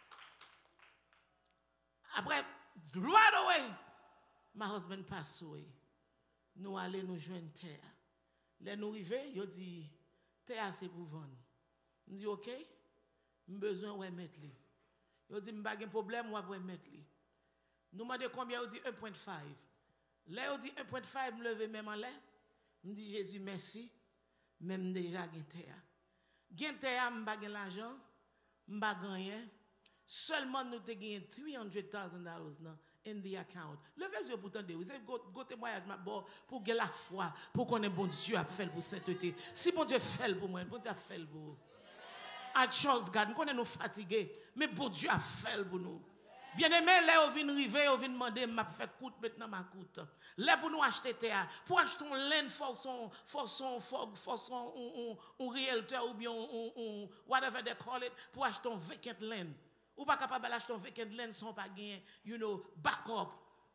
Après, right away, my husband passe away. Nous allons nous joindre terre. Là, nous arrivons, il dit, terre c'est pour vendre. Je dis, ok, j'ai besoin de mettre les. Il dit, je n'ai pas de problème, je vais mettre les. Nous demandons combien, il dit un virgule cinq. Là, il dit un virgule cinq, je me lève même en l'air. Je dis, Jésus, merci, même déjà j'ai terre. J'ai terre, je n'ai pas l'argent, je n'ai pas gagné. Seulement nous avons gagné three hundred thousand dollars in the account. Levez les yeux pour tendre. Vous avez go témoignage pour gagner la foi, pour qu'on ait bon Dieu à faire pour sainteté. Si bon Dieu fait pour moi, bon Dieu a fait pour vous. I trust God. Nous connaissons nous fatigués, mais bon Dieu a fait pour nous. Bien aimé, là, on vient arriver, on vient demander, m'a fait coûte maintenant ma coûte. Là, pour nous acheter terre, pour acheter un laine, for son, for son, for, for son, un, un, un realtor ou bien un, un, whatever they call it, pour acheter un vacant land. Ou pas capable d'acheter un vacant land sans pas gagner, you know, backup.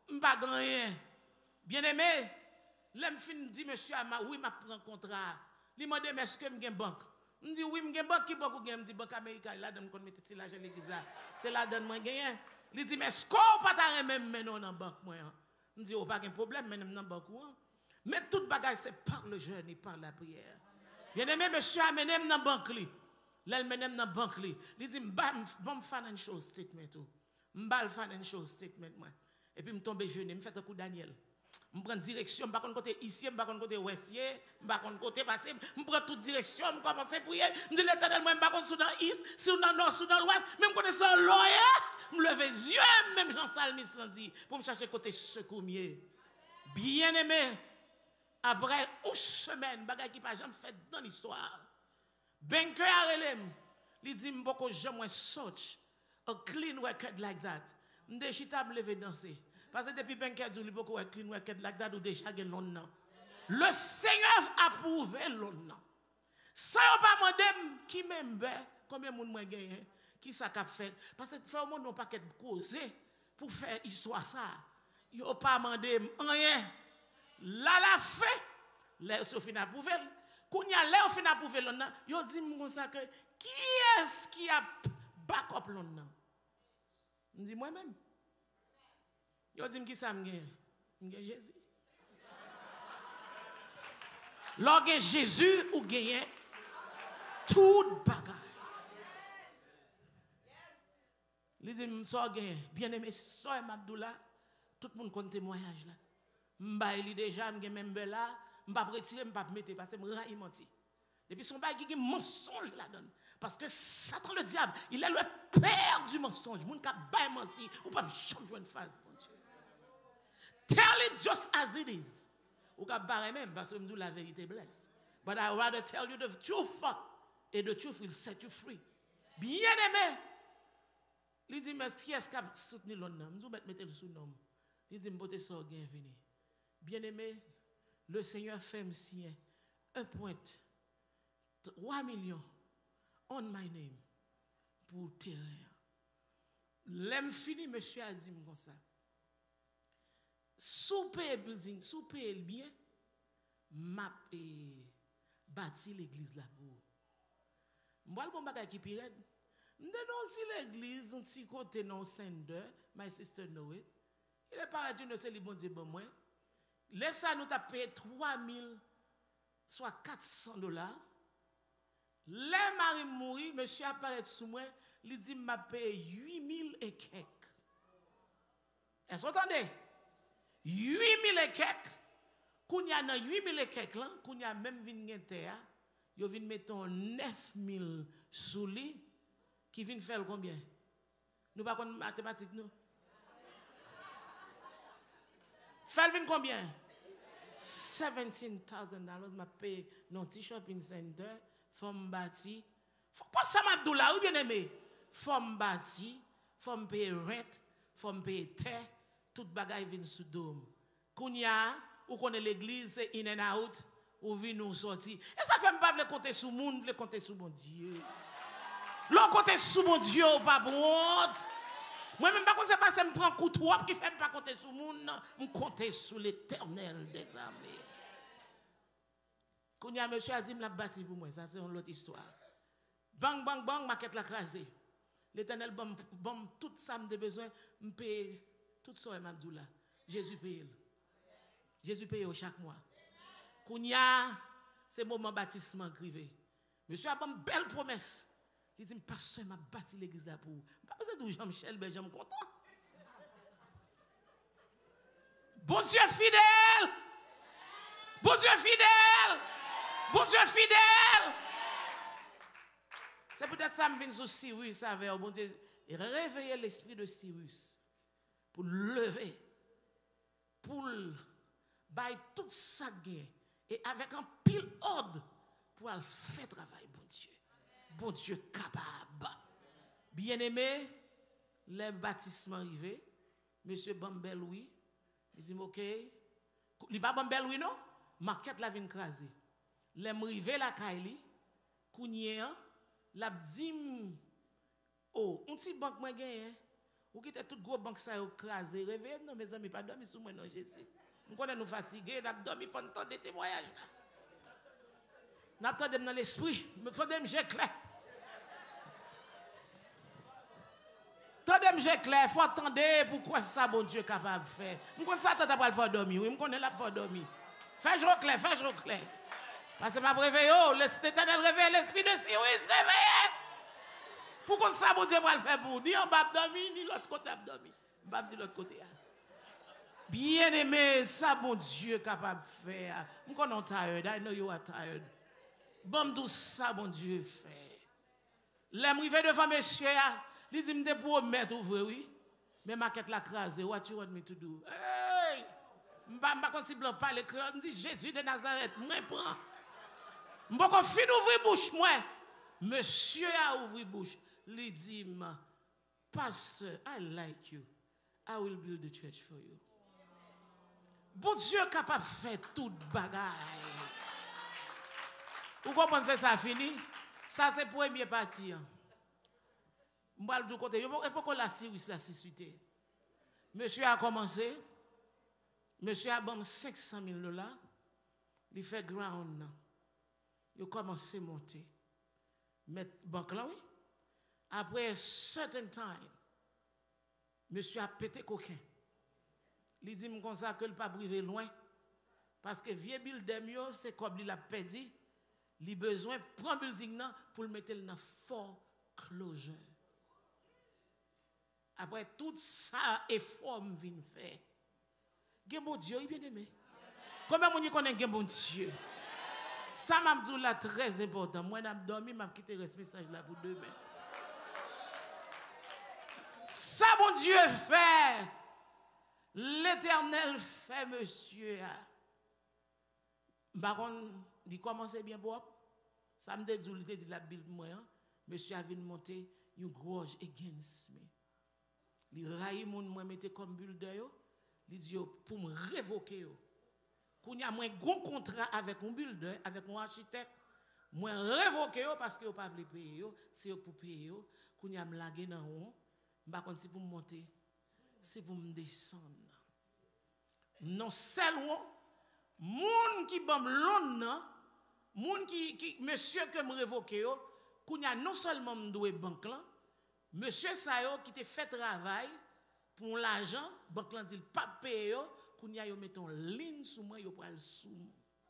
m'pas rien. Bien-aimé, l'aime fin dit monsieur Ama, oui, m'a prend contrat. Li m'a dit mais est-ce que m'gen banque? Me dit oui, m'gen banque qui banque ou gen? Me dit banque américaine là donne qu'on mette ti l'argent l'église là. C'est là donne moi gagne. Li dit mais est-ce qu'on pas ta même mais non dans banque moi. Me dit oh pas de problème mais dans banque ou. Mais toute bagage c'est par le jeûne et par la prière. Bien-aimé monsieur amenem dans banque li. L'elle menem dans banque li. Li dit m'bam bon financial statement tout. M'bal financial statement moi. Et puis me tomber jeûner, me fait un coup Daniel. Je prends direction, je ne vais côté ici, je ne vais côté ouestier, je ne vais côté passé, je prends toute direction, je commence à prier, je dis l'éternel, moi, je ne vais pas sous dans l'est, sous dans le nord, sous dans l'ouest, même quand je suis en loyer, je me lève les yeux, même Jean Salmis l'a dit, pour me chercher côté secoumier. Bien aimé, après une semaine, bagay qui pas jamais fait dans l'histoire. Ben que a relem, il dit beaucoup jamais such a clean record like that. M'de chita me lever danser. Parce que depuis ben que dit beaucoup a clean record like that ou déjà gen l'on nan. Le Seigneur a approuvé l'on nan. Ça yo pas mandem qui membe combien moun moi gagné qui ça qu'a fait parce que faire monde non pas qu'être causé pour faire histoire ça. Yo pas mandem rien. Là la fait les so fin approuvé. Kounya là fin approuvé l'on nan, yo dit comme ça que qui est-ce qui a backup l'on nan? Me dit moi-même. Yo dit qui ça me gagne? Me gagne Jésus. Lorsque Jésus ou gagne tout bagaille. Il dit m'so gagne bien aimé soeur Abdoula tout le monde compte témoignage là. M'ba il déjà m'gagne même là, m'pa retirer m'pa mettre parce que m'ra il menti. Depuis son bail qui mensonge la donne parce que Satan le diable, il est le père du mensonge. Moun ka bay menti ou pas changer une phase mon Dieu. Tell it just as it is. Ou ka barrer même parce que me la vérité blesse. But I rather tell you the truth et the truth will set you free. Bien aimé. Il dit mais qui est-ce qui a soutenu l'homme? Nous mettre mettre sous nom. Il dit m'bote so gain venir. Bien aimé, le Seigneur fait me signer un point trois millions on my name pour terrain. L'aime fini monsieur a dit comme ça. Souper building, souper bien, m'a bâti l'église là pour. Moi le bon bagage qui pire. M'dénonce l'église un petit côté non sender, my sister know it. Il est pas dit ne c'est le bon Dieu bon moi. Laisse ça nous t'a payé trois mille soit quatre cents dollars. Les mari mourir, monsieur apparaît sous moi, il dit m'a payé huit mille et quelques. Est-ce que vous entendez? huit mille et quelques. Quand il y a huit mille et quelques là, quand il y a même vinn terre, yo vinn mettre neuf mille sous lui qui vinn faire combien? Nous pas connait mathématique nous. Fait vinn combien? seventeen thousand dollars m'a payé non t-shopping center. Femme bâti, faut pas ça Abdoula ou bien aimé. Femme bâti, femme payer rent, femme payer terre, toute bagaille vient sous dôme. Kounya ou connaît l'église c'est in and out ou vient nous sortir. Et ça fait pas vle compter sous monde, vle compter sous mon Dieu. L'on compter sous mon Dieu pas bon. Moi même pas qu'on sait pas ça me prend coup trop qui fait pas compter sous monde, me compter sous l'Éternel des armées. Quand y monsieur a dit, m'a bâti pour moi, ça c'est une autre histoire. Bang, bang, bang, maquette la crasé. L'Éternel, bon, bon, tout ça me besoin, me paye, tout ça, Abdoula. Jésus paye. Jésus paye chaque mois. Quand y a, c'est moment baptisement crivé. Monsieur a une belle promesse. Il dit, pasteur m'a bâti l'église là pour. Pas besoin de Jean-Michel, ben j'aime content. Bon Dieu fidèle! Bon Dieu fidèle! Bon Dieu fidèle! C'est peut-être ça me vient sur Cyrus avec bon Dieu. Réveiller l'esprit de Cyrus pour lever, pour bailler tout ça gain et avec un pile ordre pour faire travail, bon Dieu. Bon Dieu capable. Bien aimé, les baptissements arrivés, monsieur Bambel oui, il dit OK. Il pas Bambel oui non? Maquette la vient craser. L'aime rivé la Kaili, kounye la dim oh, on ti banque moi gagne Ou quitte toute gros banque ça écrasé, réveillez non mes amis, pas dormir sous moi non Jésus. Nous connaissons nous fatigués, n'a dormi pendant temps de témoignage. N'a attendé dans l'esprit, me fondé me j'ai clair. Tandem j'ai clair, faut attendre pourquoi ça bon Dieu capable de faire. Nous connaissons ça t'as pas le faire dormir, oui, nous connaissons la faire dormir. Fais jour clair, fais jour clair. Parce que m'a réveillé, l'Éternel réveille l'esprit de Cyrus réveillé. Pourquoi ça bon Dieu va le faire pour ni en bas dormir ni l'autre côté dormir. Pas dire l'autre côté. Bien aimé, ça bon Dieu capable de faire. Nous connaissons tired, I know you are tired. Bon tout ça bon Dieu fait. L'aime rivé devant monsieur il dit me pour mettre ouvrir oui. Mais maquette la crasé, what you want me to do? Hey! M'pa m'pa kon si blanc parler me dit Jésus de Nazareth, moi prend. M'pa kon fin ouvrir bouche moi. Monsieur a ouvert bouche. Il dit Pastor, I like you. I will build the church for you. Bon Dieu capable de faire toute bagaille. Vous comprenez ça fini? Ça c'est premier parti. M'bal du côté, et pourquoi la Cyrus la suscité? Monsieur a commencé. Monsieur a bon cinq cent mille dollars. Il fait ground. Il a commencé à monter. Mettre banque là, oui. Après un certain time, monsieur a pété coquin. Il dit comme ça que le pas privé loin. Parce que vieux building, c'est comme il a perdu. Il a besoin de prendre le building pour le mettre dans foreclosure. Après tout ça, effort vient faire. Gen bon Dieu, il bien aimé. Combien de gens connaissent gen bon Dieu? Ça m'a dit là très important. Moi, je suis dormi, je quitté ce message là pour demain. Ça, bon Dieu fait. L'Éternel fait, monsieur. Par contre, il commence bien propre. Ça me dit, il dit la Bible, moi, monsieur a vu monter une grudge against me. Il raille mon moi mettre comme builder yo, il dit pour me révoquer yo. Quand y a moins gros contrat avec un builder, avec un architecte, moi révoquer yo parce que yo pas veut payer yo, c'est yo pour payer yo. Quand y a me laguer dans haut, pas contre c'est pour me monter, c'est pour me descendre. Non seulement moun qui bam lon moun qui qui monsieur que me révoquer yo, quand y a non seulement me doit banque là. Monsieur Sayo qui te fait travail pour l'argent, banque lan dit pas payer yo, kounya yo mettons ligne sous moi yo pral sous.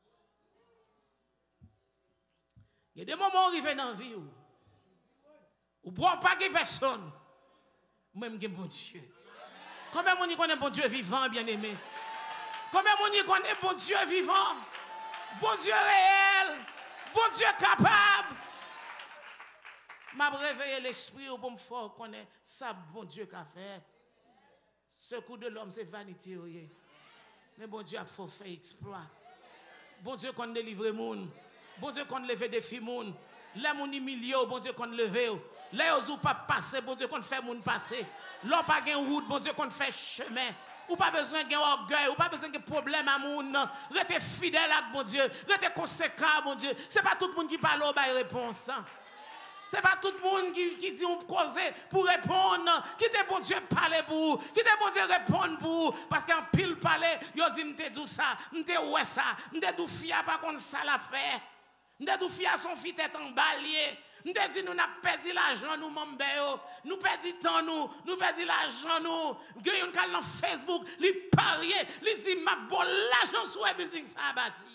Il y a des moments où arrivé dans vie ou ou boire pas que personne. Même que bon Dieu. Combien mon y connaît bon Dieu vivant bien-aimé? Combien mon y connaît bon Dieu vivant? Bon Dieu réel, bon Dieu capable. M'a réveillé l'esprit pour me faire connaître ça bon Dieu qu'a fait. Ce coup de l'homme c'est vanité oui. Mais bon Dieu a fait faire exploit. Bon Dieu qu'on délivre moun. Bon Dieu qu'on lever défi moun. Là moun humilié, bon Dieu qu'on lever. Là ou pas passer, bon Dieu qu'on fait moun passer. Là pas gain route, bon Dieu qu'on fait chemin. Ou pas besoin de orgueil, ou pas besoin de problème à moun. Restez fidèle à bon Dieu, restez conséquent bon Dieu. C'est pas tout le monde qui parle au bail réponse. Ce n'est pas tout le monde qui, qui dit on cause pour répondre. Qui te bon Dieu parler pour vous. Qui te bon Dieu répondre pour vous. Parce qu'en pile parler, yo dit m'te dou ça, m'te ouais ça, m'te dou fia pas contre ça la fait. M'te dou fia son fille tête en balier. M'te dit nous n'a perdu l'argent nous mambe yo. Nous perdu temps nous, nous perdu l'argent nous. Gay yon kal dans Facebook, li parier, li dit m'a bon l'argent sur building ça bâti.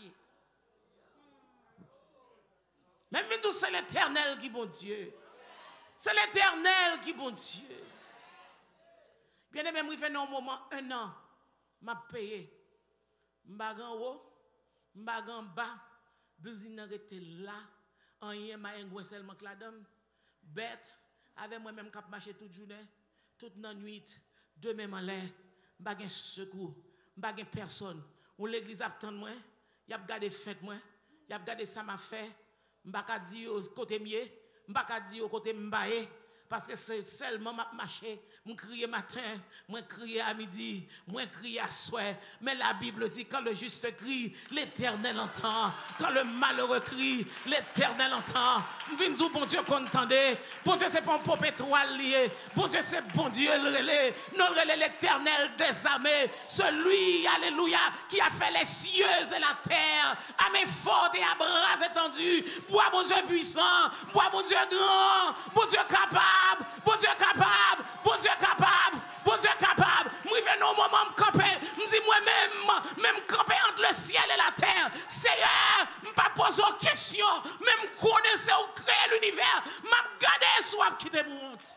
Même nous, c'est l'Éternel qui est bon Dieu. C'est l'Éternel qui est bon Dieu. Bien aimé, je fais un moment, un an, je payé. Je suis en haut, je suis en bas, je suis là, en y a seulement que la dame, bête, avec moi-même qui marché toute journée, toute la nuit, demain en l'air, je n'ai pas secours, je n'ai pas personne. Ou l'église attend moi, il a gardé fête moi, il a gardé ça m'a fait. M'baka di au côté mieux, m'baka di au côté m'baye, parce que c'est seulement ma marché, moi crier matin, moi crier à midi, moi crier à soir. Mais la Bible dit quand le juste crie, l'Éternel entend. Quand le malheureux crie, l'Éternel entend. Vin dire bon Dieu qu'on entendait. Bon Dieu c'est pas un pop étoile lié. Bon Dieu c'est bon Dieu le relais. Non le relais l'Éternel des armées. Celui, alléluia, qui a fait les cieux et la terre. À main forte et à bras étendus. Bois bon Dieu puissant. Bois bon Dieu grand. Bon Dieu capable. Bon Dieu capable. Bon Dieu capable. Bon Dieu capable. Moi je non moment me camper. Me dis moi-même même camper entre le ciel et la terre. Seigneur, me pas poser aux questions. Même connaissez ou créer l'univers. M'a garder soit quitter pour honte.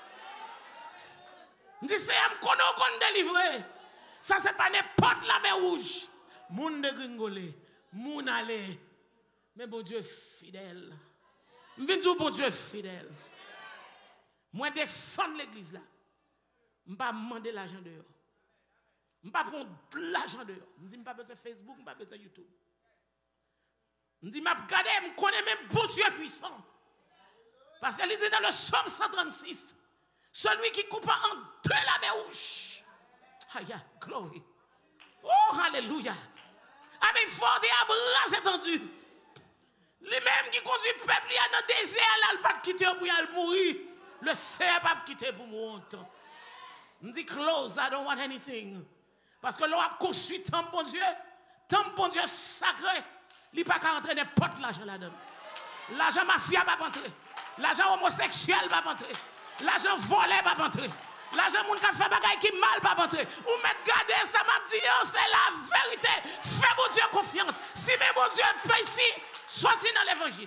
Me dis Seigneur, me connais qu'on délivrer. Ça c'est pas n'importe la mer rouge. Moun de gringolé, moun aller. Mais bon Dieu fidèle. Me viens dire bon Dieu fidèle. Moi défendre l'église là. Je pas demander l'argent dehors. Je pas prendre l'argent dehors. Je dis pas besoin de Facebook, je pas besoin de YouTube. Je dis m'a regarder, je connais même bon Dieu puissant. Parce qu'elle dit dans le Psaume cent trente-six, celui qui coupe en deux la mer rouge. Aïe, glory. Oh, alléluia. Avec fort et à bras étendus. Lui-même qui conduit le peuple dans le désert, là, il pas quitter pour y mourir. Le Seigneur pas quitter pour mourir. Je dis close, I don't want anything. Parce que l'on a construit tant bon Dieu, tant bon Dieu sacré, il n'y a pas qu'à rentrer n'importe l'argent là-dedans. L'argent mafia va pas entrer. L'argent homosexuel va pas entrer. L'argent volé va pas entrer. L'argent moun qui fait bagay qui mal va pas entrer. Ou mettre garder ça m'a dit c'est la vérité. Fais bon Dieu confiance. Si même bon Dieu peut ici, sorti dans l'évangile.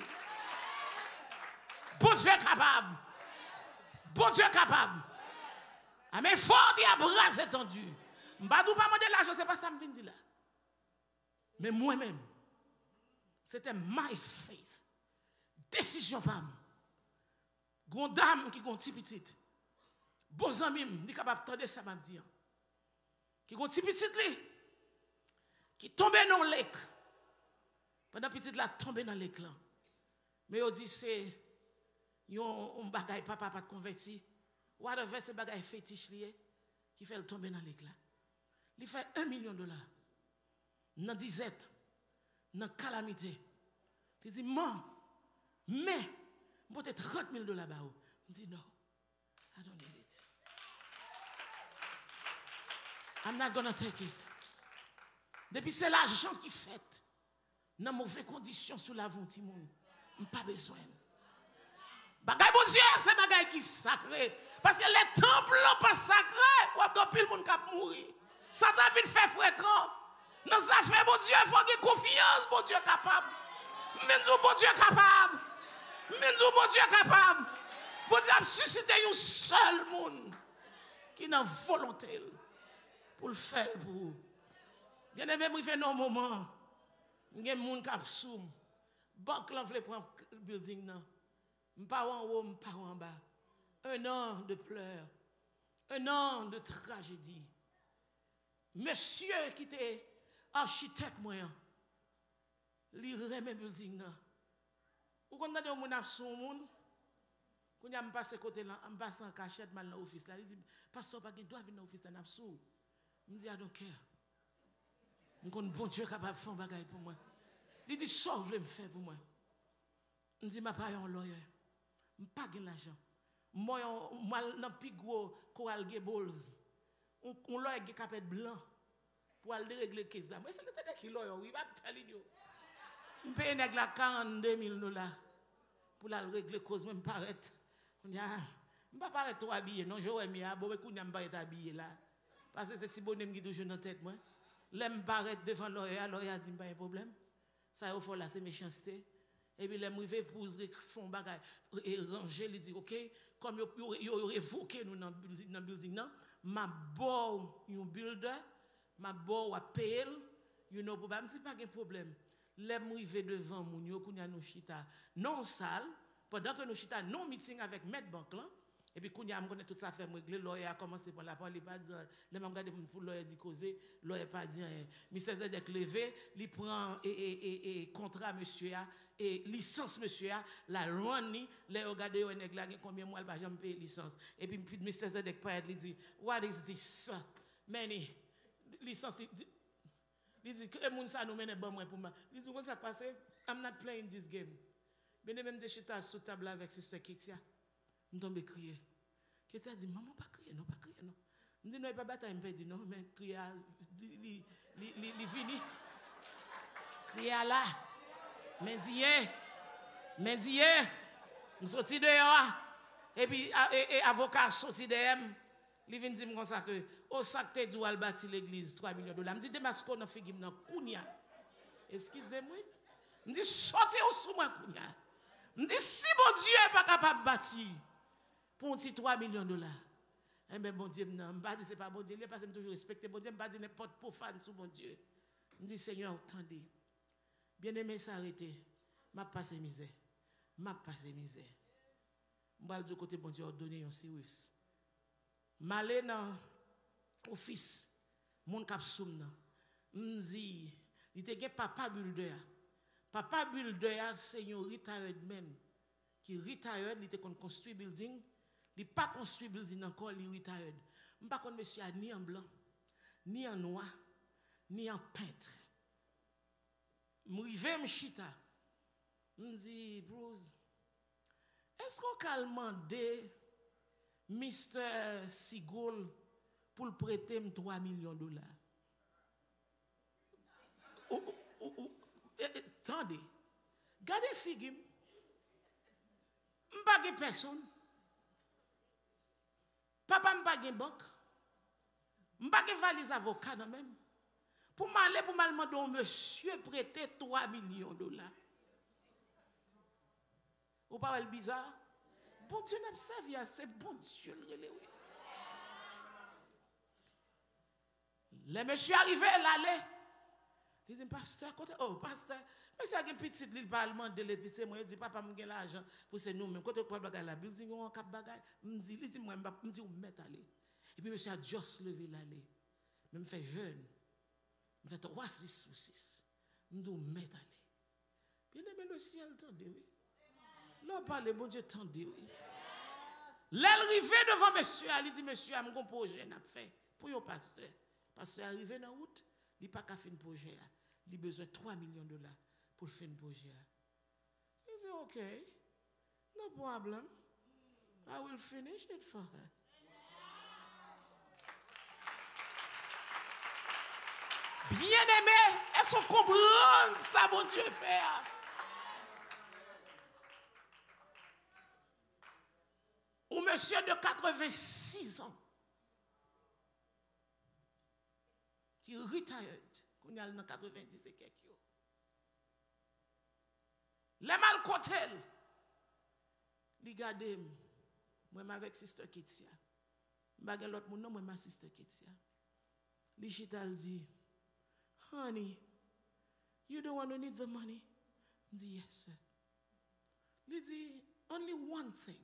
Bon Dieu est capable. Bon Dieu est capable. Ah, mais fort et à bras étendus. Je ne vais pas demander l'argent, ce n'est pas ça que je viens de dire là. Mais moi-même, c'était my faith. Décision pas. Gon dame qui gon petit petit. Bon ami, ni capable de ça m'a dit. Qui gon petit petit li. Qui tombe dans le lac. Pendant petit la tombe dans le lac là. Mais on dit c'est yon un bagay papa pas converti. Whatever ce bagay fétiche lié qui fait le tomber dans l'éclat. Il fait un million de dollars. Dans disette, dans calamité. Il dit, man, mais, je vais trente mille dollars. Il dit, non, I don't need it. I'm not gonna take it. Depuis c'est l'argent qui fait, dans mauvaises conditions sous la vente, je n'ai pas besoin. Bagay bon Dieu, c'est bagay qui sacré. Parce que les temples ne sont pas sacrés. Ou a pile monde qui mourir. Ça t'a vite fait fréquent. Dans ça fait bon Dieu, il faut qu'il y ait confiance, bon Dieu capable. Menzo bon Dieu capable. Menzo bon Dieu capable. Bon Dieu a suscité un seul monde qui n'a volonté pour le faire pour vous. Bien aimé, il fait non moment. Il y a des gens qui sont banque là veut prendre le building là. M'pas en haut, m'pas en bas. Un an de pleurs, un an de tragédie. Monsieur qui était architecte moyen, il remet building là. Ou quand on a des gens qui sont moun, quand on passe côté là, on passe en cachette mal dans l'office là, il dit pasteur pas doit venir dans l'office là, n'absou. Il dit I don't care. On connaît bon Dieu capable de faire un bagage pour moi. Il dit sauve le me faire pour moi. Il dit m'a pas un lawyer. M'pas gain l'argent. Moi moi dans plus gros coral balls. On on lawyer qui capet blanc pour aller régler case là. Moi c'est le qui lawyer, oui, va telling you. On paye nèg la quarante-deux mille dollars pour la régler cause même paraître. On dit ah, m'pas paraître trop habillé non, j'aurais mis à bon écoute n'a pas être habillé là. Parce que c'est petit bonhomme qui toujours dans tête moi. L'aime paraître devant lawyer, lawyer dit pas un problème. Ça au fond là c'est méchanceté. Et puis les mouveaux pour font bagage et ranger il dit OK comme yo révoqué nous dans dans building là m'a bon un builder m'a bon à payer you know problème c'est pas un problème les mouveaux devant moun yo kounya nous chita non salle pendant que nous chita non meeting avec maître banque là Et puis, quand il y a tout ça fait régler, lawyer a commencé par la parole, il pas dire, les mêmes regardé pour lawyer dit causer, lawyer pas dit rien. Mister Zedek levé, il prend et, et, et, et contrat monsieur a, et licence monsieur a, la loi ni, les regarder un nèg là combien mois il va jamais payer licence. Et puis Mister Zedek pas il dit, what is this? Many licence il dit que moun ça nous mène bon moi pour moi. Il dit comment ça passe? I'm not playing this game. Bien même de chita sous table avec Sister Kitia. Je tombe crier. Kitia dit maman pas crier non, pas crier non. Je dis non, il pas bataille, me dit non, mais crier li li li li fini. Crier là. Mais dit mais dit me sorti dehors et puis et avocat sorti dehors. Il vient dire comme ça que au sac te dou al bâti l'église trois millions de dollars. Me dit Damasco nan figim nan kounya. Excusez-moi. Me dit sorti au sous moi kounya. Me dit si bon Dieu est pas capable de bâtir pour un petit trois millions de dollars. Eh bien, bon Dieu, non, je ne dis pas bon Dieu, parce que je toujours respecter bon Dieu, je ne dis n'importe profane sous bon Dieu. Je dis Seigneur, attendez. Bien aimé s'arrêter. Je passe misère. Je passe misère. Je vais du côté bon Dieu ordonner un sérieux. Je vais dans l'office, mon cap soum nan. Je dis, il était papa builder. Papa builder, c'est un retired man qui retired, il était construit building. Il n'a pas construit building encore, il est retired. Je ne sais pas monsieur ni en blanc, ni en noir, ni en peintre. Je suis arrivé, chita. Je me dis, Bruce, est-ce qu'on peut demander Mister Sigol pour le prêter trois millions de dollars? Attendez, gardez figure. Je ne sais pas personne. Papa m'a pas banque. M'a pas valise avocat non même. Pour m'aller pour m'aller demander monsieur prêter trois millions de dollars. Ou pas le bizarre? Bon Dieu n'a pas servi, c'est bon Dieu le relevé. Le monsieur arrivé l'aller. Il dit pasteur côté oh pasteur mais c'est un petit l'île parlement de l'épicerie moi il dit papa me gagne l'argent pour c'est nous même côté quoi bagarre la building on cap bagarre me dit il dit moi me dit ou mettre aller et puis monsieur a juste levé l'aller me fait jeune me fait trois six ou six me dit ou mettre aller bien aimé le ciel tendez oui là parler bon Dieu tendez oui l'arrivée devant monsieur il dit monsieur a mon projet n'a fait pour yo pasteur pasteur arrivé dans route il pas qu'à faire un projet il a besoin de trois millions de dollars pour faire un projet. Il dit, OK, no problem. I will finish it for her. Bien aimé, est-ce qu'on comprend ça, mon Dieu, faire? Un monsieur de quatre-vingt-six ans qui est retired. On y a dans quatre-vingt-dix et quelques. Les mal côté, les gardez, moi avec Sister Kitia. Je vais l'autre monde, moi ma Sister Kitia. Les chital dit, honey, you don't want to need the money? Je dis, yes, sir. Il dit, only one thing.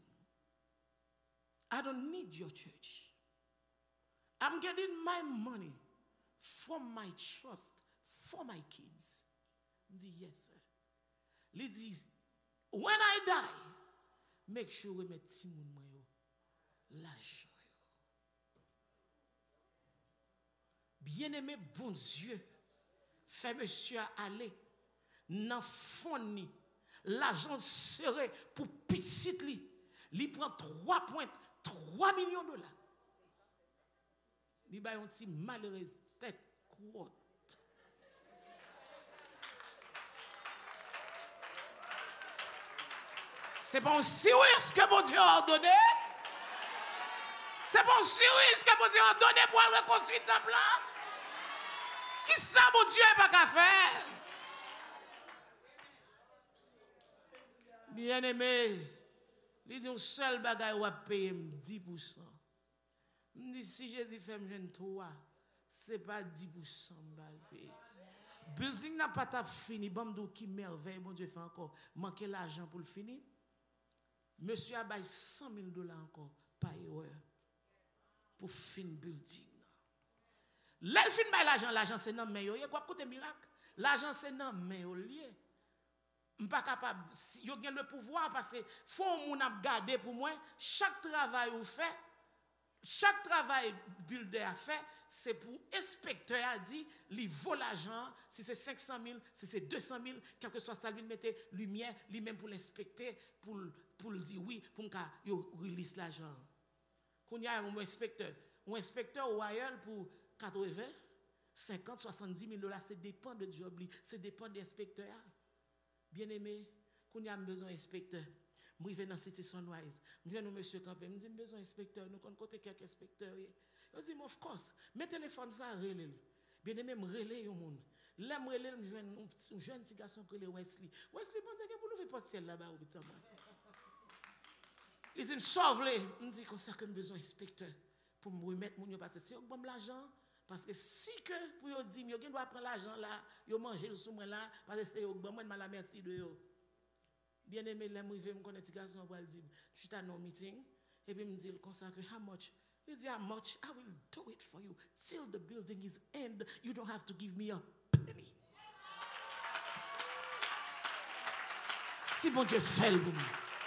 I don't need your church. I'm getting my money from my trust for my kids. Je dis, yes, sir. Il dit, when I die, make sure we met Timon Mayo l'argent. Bien-aimé, bon Dieu, fait monsieur aller dans fond l'argent serait pour petit li. Il prend trois points, trois millions de dollars. Il va un petit malheureuse tête courte. C'est pas un sérieux que mon Dieu a ordonné. C'est pas un sérieux que mon Dieu a ordonné pour reconstruire le temple. Qui ça, mon Dieu, n'a pas qu'à faire? Bien aimé, il dit un seul bagage ou à payer dix pour cent. Il dit si Jésus fait me jeune toi, c'est pas dix pour cent payer. Building n'a pas fini, bon qui merveille, mon Dieu fait encore manquer l'argent pour le finir. Monsieur a baillé cent mille dollars encore. pas erreur pour fin building. L'elle fin by l'argent, l'argent c'est non mais yo, y a quoi côté miracle. L'argent c'est non mais yo lié. M'pas capable yo gen le pouvoir parce que faut moun ap garder pour moi chaque travail ou fait chaque travail builder a fait c'est pour inspecteur a dit li vaut l'argent si c'est cinq cent mille si c'est deux cent mille quel que soit ça lui mettre lumière lui même pour l'inspecter pour pour dire oui pour ka yo release l'argent. Qu'on y a un inspecteur un inspecteur royal pour quatre-vingts cinquante soixante-dix mille dollars c'est dépend de job li c'est dépend de l'inspecteur. Bien aimé, qu'on y a besoin d'inspecteur. Moi, je vais dans la cité Sunrise. Je viens nous, monsieur Campé. Je dis, besoin d'inspecteur. Nous connaissons quelques inspecteurs. Je dis, of course, mes téléphones, ça, relais. Bien aimé, je relais au monde. Là, je relais, je un jeune petit garçon qui est Wesley. Wesley, bon Dieu, pour nous faire pas ciel là-bas. Il dit, sauve-les. Je dis, comme ça, que j'ai besoin d'inspecteur pour me remettre mon parce que si on bombe l'argent, parce que si que pour yo dire yo doit prendre l'argent là, yo manger sous moi là parce que c'est yo bon moi la merci de yo. Bien aimé là moi veut me connaître garçon pour dire je suis à un meeting et puis me dit comme ça que how much il dit how much I will do it for you till the building is end you don't have to give me a penny. Si bon Dieu fait le bon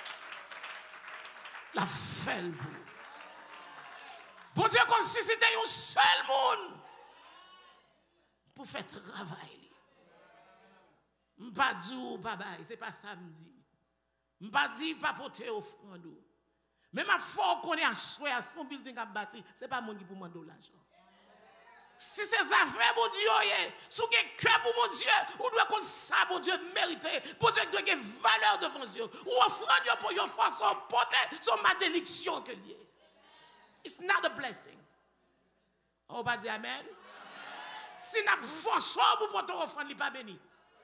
la fait le bon. Bon Dieu qu'on suscite un seul monde pour faire travail. M'pas dit bye bye, c'est pas samedi. M'pas dit pas porter offrande. Mais ma faut qu'on ait un choix son building à bâti, c'est pas monde qui pour demander l'argent. Si c'est affaire mon Dieu, si vous avez cœur pour mon Dieu, vous devez qu'on ça mon Dieu mériter. Bon Dieu doit avoir valeur devant Dieu. Ou offrande pour une façon porter son malédiction que lié. It's not a blessing. On va dire amen. Si nous forçons pour porter offrande, il n'est pas béni.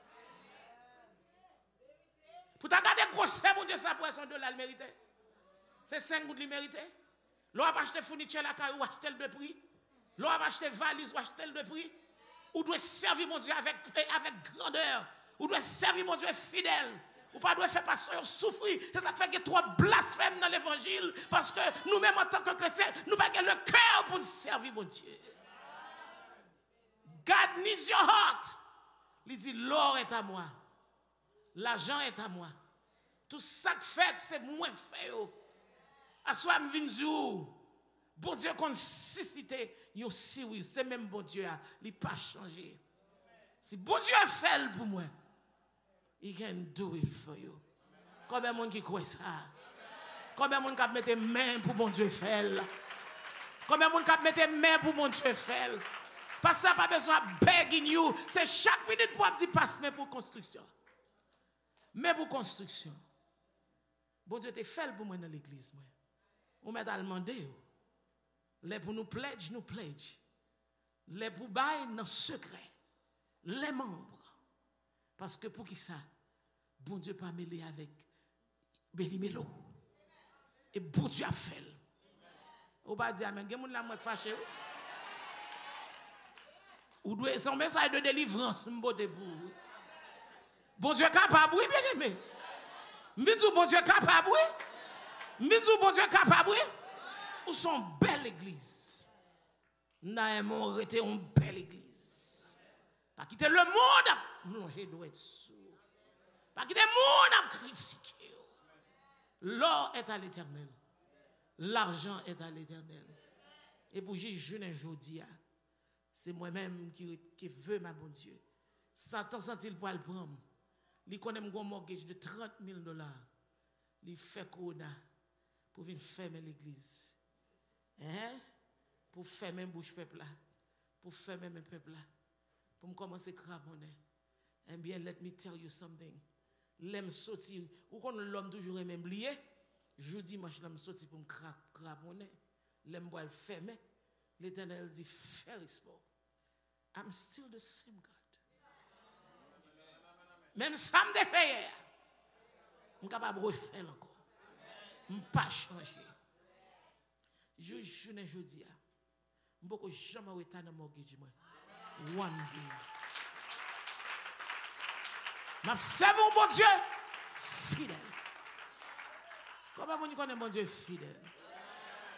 Pour ta garder gros c'est mon Dieu ça pour son dollar mérité. C'est cinq gouttes mérité. L'on va acheter fourniture la caille ou acheter le de prix. L'on va acheter valise ou acheter le de prix. Ou doit servir mon Dieu avec avec grandeur. Ou doit servir mon Dieu fidèle. Ou pas doit faire pasteur souffrir. C'est ça qui fait qu'il y a trois blasphèmes dans l'évangile. Parce que nous-mêmes en tant que chrétiens, nous n'avons pas le cœur pour servir mon Dieu. God needs your heart. Il dit l'or est à moi. L'argent est à moi. Tout ça que fait, c'est moi qui fais. À soi, je viens dire, bon Dieu qu'on suscité, yo si oui, c'est même bon Dieu, il n'a pas changé. Si bon Dieu a fait pour moi, he can do it for you. Combien de monde qui croit ça? Combien de monde qui mettent main pour bon Dieu faire? Combien de monde qui mettent main pour bon Dieu faire? Parce que ça n'a pas besoin de begging you. C'est chaque minute pour dire passe mais pour construction. Mais pour construction. Bon Dieu te fait pour moi dans l'église. On m'a demandé. Les pour nous pledge, nous pledge. Les pour bail dans secret. Les membres. Parce que pour qui ça? Bon Dieu pas mêlé avec Bélimelo. Et bon Dieu a fait. On va dire amen. Gen moun la moi fâché. Ou doit son message de délivrance m'bote pour. Bon Dieu capable oui bien aimé. M'dou bon Dieu capable oui. M'dou bon Dieu capable oui. Ou son belle église. Naïmon était une belle église. Pas quitter le monde, manger doit être sourd. Pas quitter le monde à critiquer. L'or est à l'Éternel. L'argent est à l'Éternel. Et pour juger un jour, c'est moi-même qui, qui veux ma bon Dieu. Satan sent-il pour le prendre. Il connaît un mortgage de trente mille dollars. Il fait corona pour venir fermer l'église. Hein? Pour fermer bouche peuple là. Pour fermer mes peuple là. Pour me commencer à craponner. Eh bien, let me tell you something. L'aime sortir. Ou quand l'homme toujours aime oublier. Jeudi, moi, je l'aime sortir pour me craponner. L'aime boire fermer. L'Éternel dit, faire sport. I'm still the same God. Même ça me défait hier. Je suis capable de refaire encore. Je ne peux pas changer. Je joue jeudi. Je ne peux jamais retourner dans mon mortgage. One day. Je serve mon Dieu fidèle. Comment vous connaissez mon Dieu fidèle?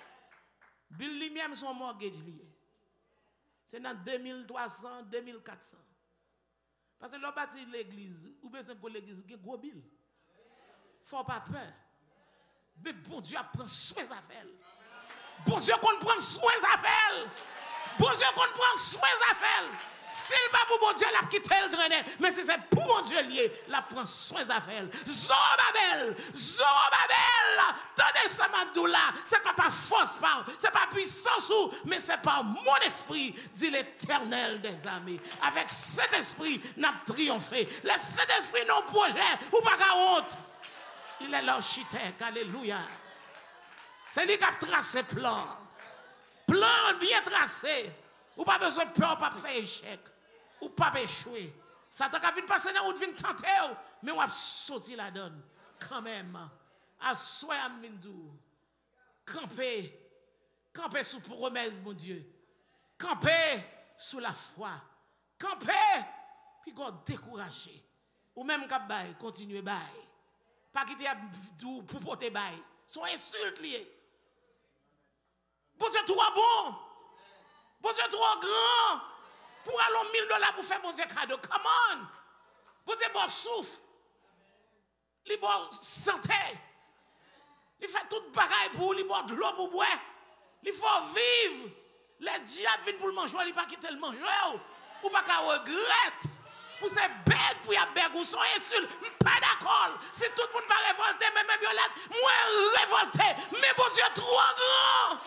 Bill lui-même son mortgage lié. C'est dans deux mille trois cents, deux mille quatre cents. Parce que l'on bâtit l'église, ou besoin que l'église ait gros bill. Faut pas peur. Mais bon Dieu prend soin des affaires. Bon Dieu qu'on prend soin des affaires. Bon Dieu qu'on prend soin des affaires. S'il pas pour bon Dieu, la quitté le drainer. Mais si c'est pour bon Dieu lié, la prend soin des affaires. Zorobabel, Zorobabel, tenez ça Abdullah, c'est pas par force, pas, c'est pas puissance ou, mais c'est par mon esprit, dit l'Éternel des armées. Avec cet esprit, n'a triomphé. Laisse cet esprit non projet ou pas qu'à honte. Il est l'architecte, alléluia. C'est lui qui a tracé plan. Plan bien tracé. Ou pas besoin de peur, pas faire échec. Ou pas échouer. Satan qui vient passer dans la route, vient tenter. Mais on va sortir la donne. Quand même. À soi, à Mindou. Camper. Camper sous promesse, mon Dieu. Camper sous la foi. Camper. Puis qu'on décourager. Ou même qu'à bail, continuer bail. Pas quitter pour porter bail. Son insulte lié. Bon Dieu, toi bon. Bon Dieu, trop grand. Pour aller mille dollars pour faire bon Dieu cadeau. Come on. Bon Dieu, bon souffle. Il bon santé. Il fait toute bagaille pour lui, bon de l'eau pour boire. Il faut vivre. Les diables viennent pour le manger, il ne pas quitter le manger. Ou pas qu'à regretter. Pour ces bêtes, pour y a bêtes, ou sont insultes. Je ne suis pas d'accord. Si tout le monde va révolter, même Violette, moi révolté. Mais bon Dieu, trop grand.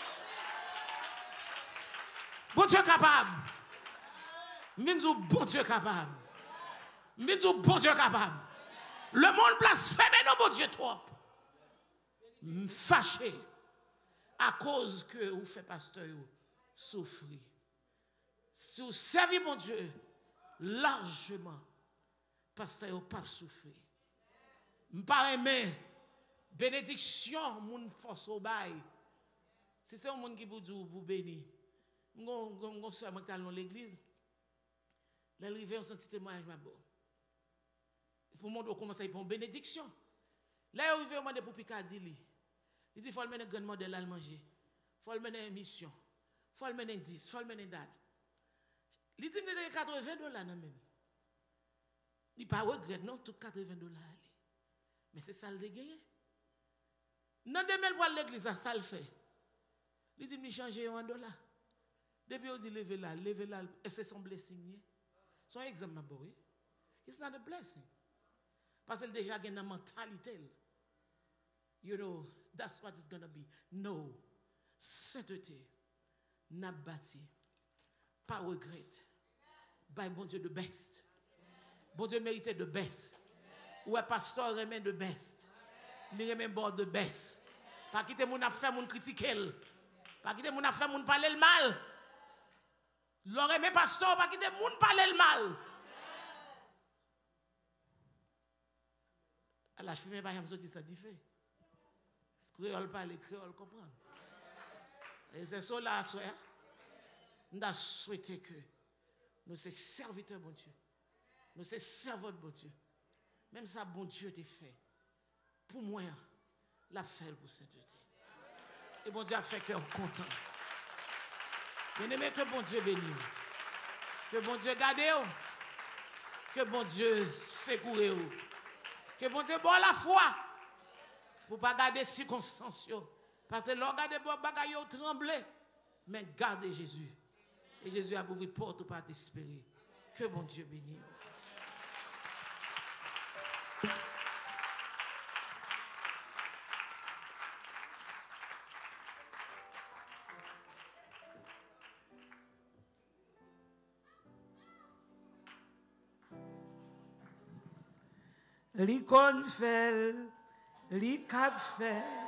Bon Dieu capable. Minzou, bon Dieu capable. Minzou, bon Dieu capable. Le monde blasphème, non, bon Dieu trop. Fâché. À cause que vous faites pasteur souffrir. Si vous servez mon Dieu largement, pasteur vous pas souffrir. M'pas aimer bénédiction moun force au bail. Si c'est un monde qui vous dit vous bénir. Mon soeur moi dans l'église. L'arrivée on senti témoignage ma bon. Pour monde commencer à prendre bénédiction. Là arrivé on demande pour Picardie. Il dit faut le mener grand modèle à manger. Faut le mener mission. Faut le mener dix, faut le mener date. Il dit me quatre-vingts dollars non même. Il pas regret non tout quatre-vingts dollars. Mais c'est ça le gagner. Non demain pour l'église ça le fait. Il dit me changer un dollar. Depuis on dit lever là, lever là, et c'est son blessing. Son exemple ma boy. It's not a blessing. Parce qu'il déjà gagne une mentalité. You know, that's what it's going to be. No. Sainteté. N'a bâti. Pas regret. By bon Dieu de best. Bon Dieu méritait de best. Ou un pasteur remet de best. Il remet bord de best. Pas quitter mon affaire, mon critiquer. Pas quitter mon affaire, mon parler le mal. L'on remet pasteur, pas quitter mon parler le mal. Alors, je ne fais pas ça différent. Créole parle, créole comprendre. Et c'est ça là, soeur. Nous avons souhaité que nous sommes serviteurs, bon Dieu. Nous sommes servants, bon Dieu. Même ça, bon Dieu, t'es fait. Pour moi, la fait pour sainteté. Et bon Dieu a fait cœur content. Bien aimé, que bon Dieu bénisse. Que bon Dieu garde. Que bon Dieu secoue. Que bon Dieu bon la foi. Pour ne pas garder les circonstances. Parce que l'on garde les bagailles trembler. Mais gardez Jésus. Et Jésus a ouvert porte pour t'espérer. Que bon Dieu bénisse. Li kon fel, li kap fel.